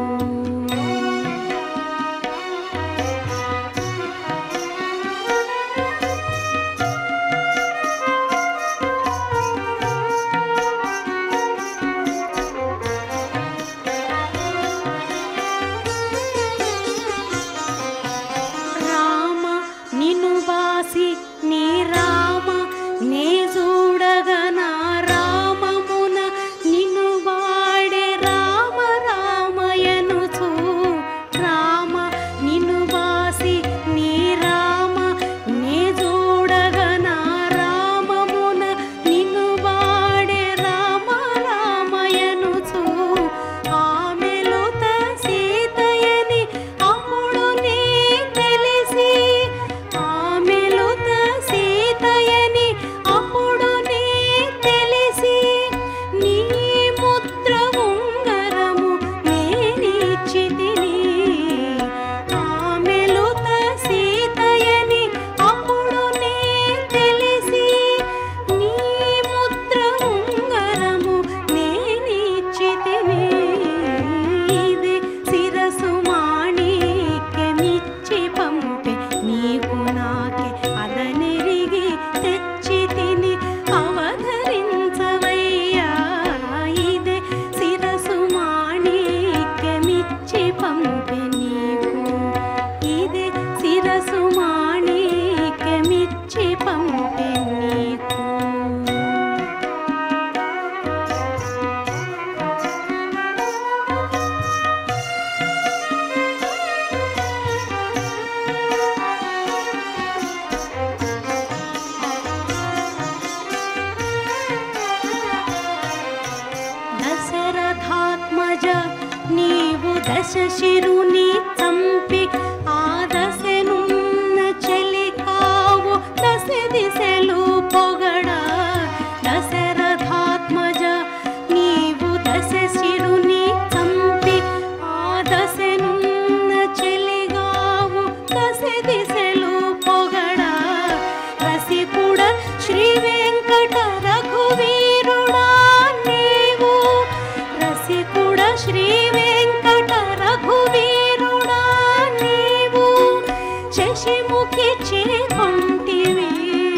రామ నిన్ను బాసి నీ రామ నే చూడగా నా రామమున నిన్ను వాడే రామ రామయనుచు రామ నిన్ను బాసి నీ రామ నే చూడగా నా రామమున నిన్ను వాడే రామ రామయనుచు ఆమెలుత సీతయని అప్పుడు నీ తెలిసి ఆమెలుత సీతయని అప్పుడు నీ తెలిసి నీ ముద్ర ఉంగరము నేనిచ్చితిని ఆమెలుత సీతయని అప్పుడు నీ తెలిసి నీ ముద్ర ఉంగరము నేనిచ్చితిని ఇదే శిరసు మాణిక్యమిచ్చి పంపి నీకు నాకే అదనిరిగి తెచ్చి తిని అవధరించవయ్యా ఇదే శిరసు మాణిక్యమిచ్చి పంపి నీకు ఇదే శిరసు మాణిక్యమిచ్చి పంపి నీకు దశరథాత్మజ నీవు దశశిరుని చంపి ఆ దశనున్న చెలి కావు దశ దిశలు పొగడా దశరథాత్మజ నీవు దశశిరుని చంపి ఆ దశనున్న చెలిగావు దశ దిశలు పొగడా రసికుడ శ్రీ వెంకట రఘువీరుడా నీవు రసికుడ శ్రీ వెంకట రఘువీరుడా నీవు శశిముఖి చేకొంటివి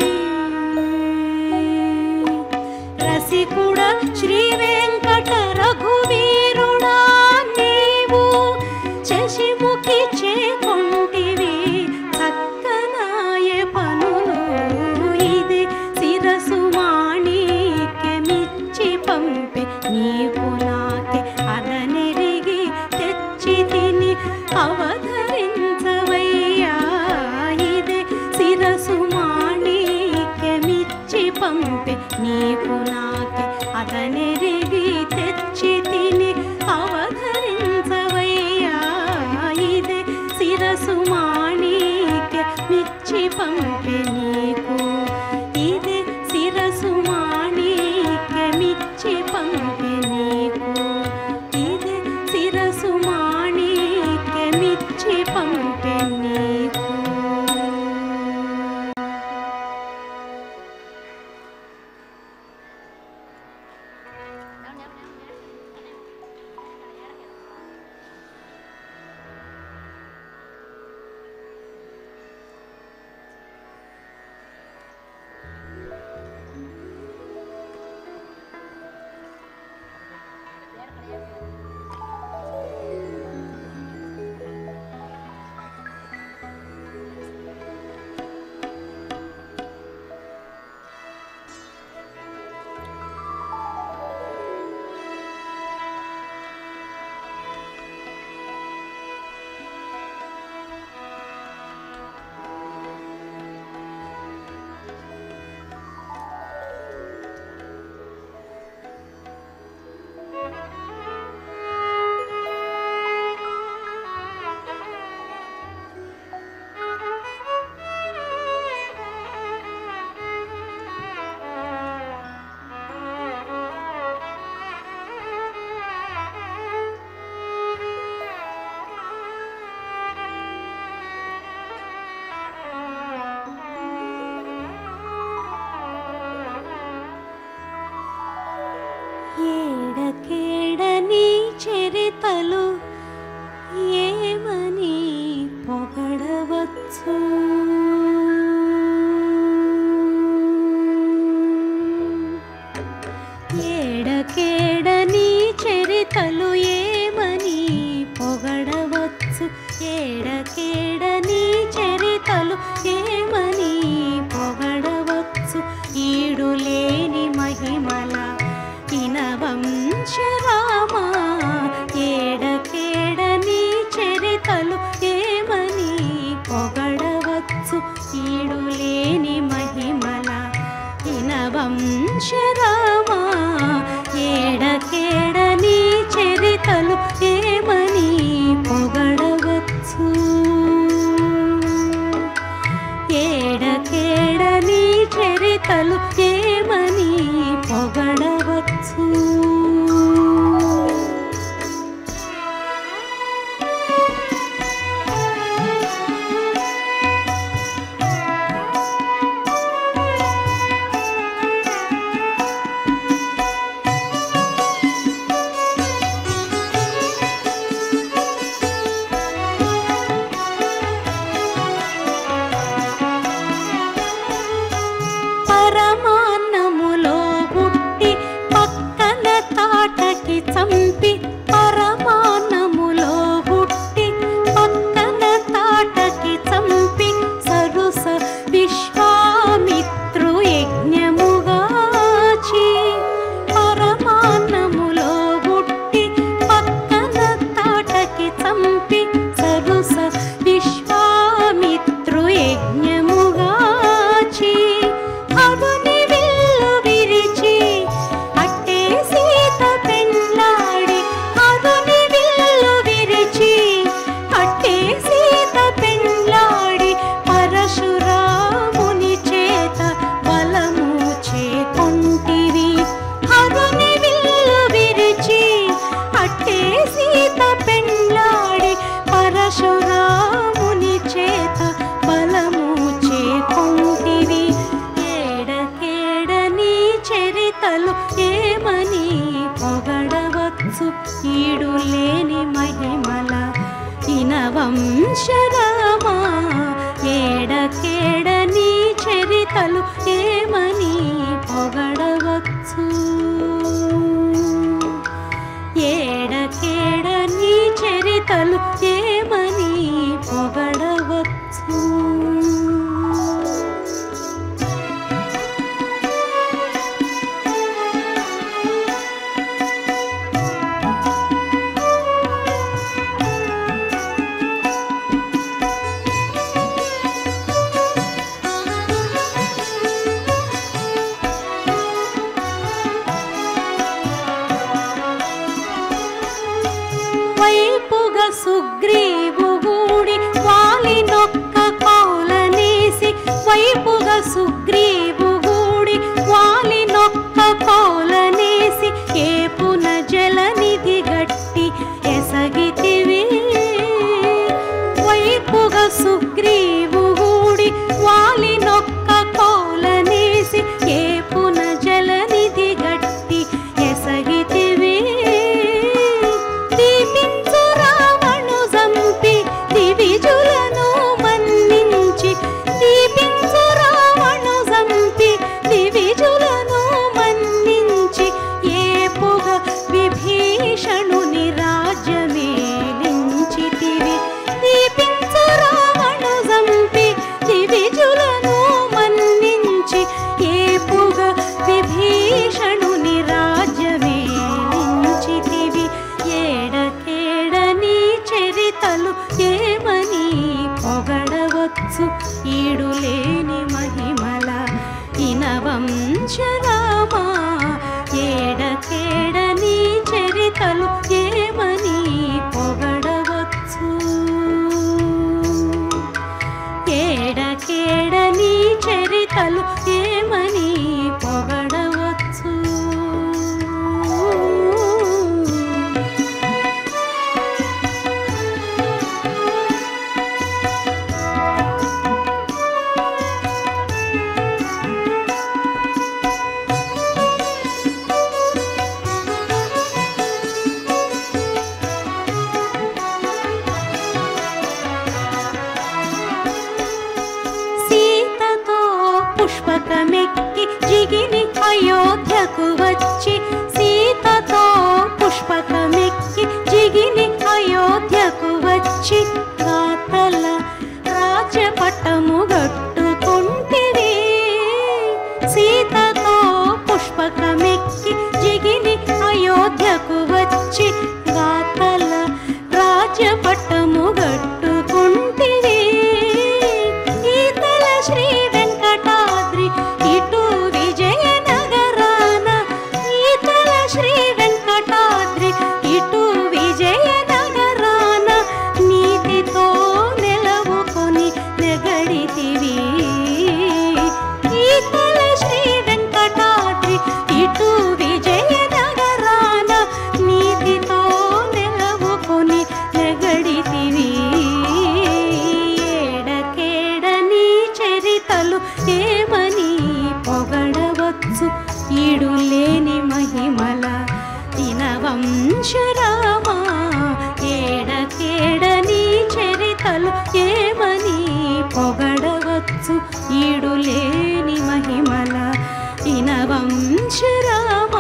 రసికుడ శ్రీ వెంకట రఘువీరుడా నీవు శశిముఖి చేకొంటివి చక్కనాయ పనులు ఇదే శిరసు మాణిక్యమిచ్చి పంపి నీకు నాకే అదనిరిగి తెచ్చి తిని అవధరించవయ్యా ఇదే శిరసు మాణిక్యమిచ్చి పంపి నీకు నాకే అదనిరిగి తెచ్చి తిని అవధరించవయ్యా ఇదే శిరసు మాణిక్యమిచ్చి పంపి నీకు ఇదే శిరసు మాణిక్యమిచ్చి పంపి నీకు ఇదే శిరసు మాణిక్యమిచ్చి పంపి నీకు ఏడకేడని చరితలు ఏమని పొగడవచ్చు, ఏడకేడని చరితలు ఏమని పొగడవచ్చు, ఈడులేని మహిమల ఇనవంశరామా. ఏడకేడని చరితలు ఏమని పొగడవచ్చు, ఈడులేని మహిమల ఇనవంశరామా. ఏడకేడని చరితలు ఏమని పొగడవచ్చు, ఏడకేడని చరితలు ఏమని పొగడవచ్చు. పరమాన్నములో పుట్టి పక్కన తాటకి చంపి, పరమాన్నములో పుట్టి పక్కన తాటకి చంపి, సరుస విశ్వామిత్రు యజ్ఞముగాచి. పరమాన్నములో పుట్టి పక్కన తాటకి చంపి, సరుస విశ్వామిత్రు యజ్ఞముగాచి. హరుని విల్లు విరిచి అట్టే సీత పెండ్లాడి, హరుని విల్లు విరిచి అట్టే సీత పెండ్లాడి, పరశురాముని చేత బలము చేకొంటివి. హరుని విల్లు విరిచి అట్టే సీత పెండ్లాడి, పరశురాముని చేత బలము చేకొంటివి. ఏడకేడని చరితలు ఏమని పొగడవచ్చు, ఈడులేని మహిమల ఇనవంశరామా. ఏడకేడని చరితలు ఏమని పొగడవచ్చు, ఏడకేడని చరితలు ఏమని పొగడవచ్చు. అయోధ్యకు వచ్చి సీతతో పుష్పకమెక్కి జిగిని అయోధ్యకు వచ్చి కాతల రాజ్యపట్టము గట్టుకుంటివి సీతతో పుష్పకమెక్కి జిగిని అయోధ్యకు వచ్చి కాతల రాజ్యపట్టము గట్టుకుంటివి ఈతల శ్రీ వెంకటాద్రి ఇటు విజయనగరాన ఈతల శ్రీ వెంకటాద్రి ఇటు విజయనగరాన నీతితో నెలవుకొని నెగడితివి ఈతల శ్రీ వెంకటాద్రి ఇటు విజయనగరాన నీతితో నెలవుకొని నెగడితివి ఏడకేడని చరితలు ఏమని పొగడవచ్చు ఈడు లేని మహిమల దినవంశరామా ఏడకేడని చరితలు ఏమని పొగడవచ్చు ఈడు లేని మహిమల దినవంశరామా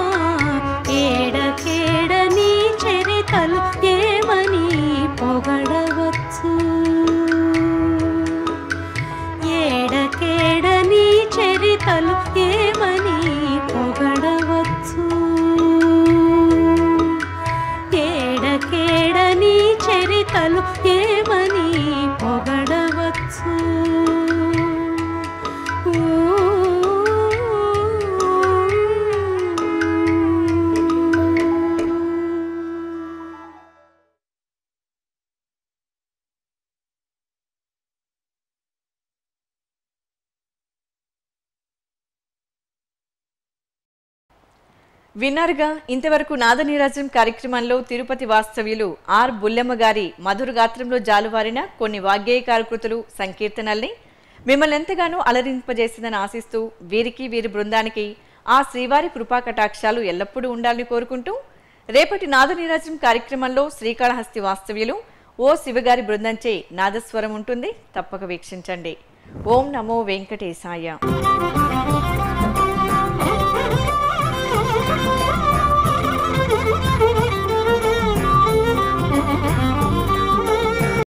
ఏడకేడని చరితలు ఏమని పొగడవచ్చు ఏడకేడని చరితలు ఏమని పొగడవచ్చు ఏడకేడని చరితలు ఏమని పొగడవచ్చు విన్నారుగా ఇంతవరకు నాదనీరాజనం కార్యక్రమంలో తిరుపతి వాస్తవ్యులు ఆర్ బుల్లెమ్మ గారి మధుర గాత్రంలో జాలువారిన కొన్ని వాగ్గేయకార కృతులు సంకీర్తనల్ని మిమ్మల్ని ఎంతగానో అలరింపజేసిందని ఆశిస్తూ వీరికి వీరి బృందానికి ఆ శ్రీవారి కృపా కటాక్షాలు ఎల్లప్పుడూ ఉండాలని కోరుకుంటూ రేపటి నాదనీరాజనం కార్యక్రమంలో శ్రీకాళహస్తి వాస్తవ్యులు ఓ శివగారి బృందంచే నాదస్వరం ఉంటుంది, తప్పక వీక్షించండి. ఓం నమో వెంకటేశాయ.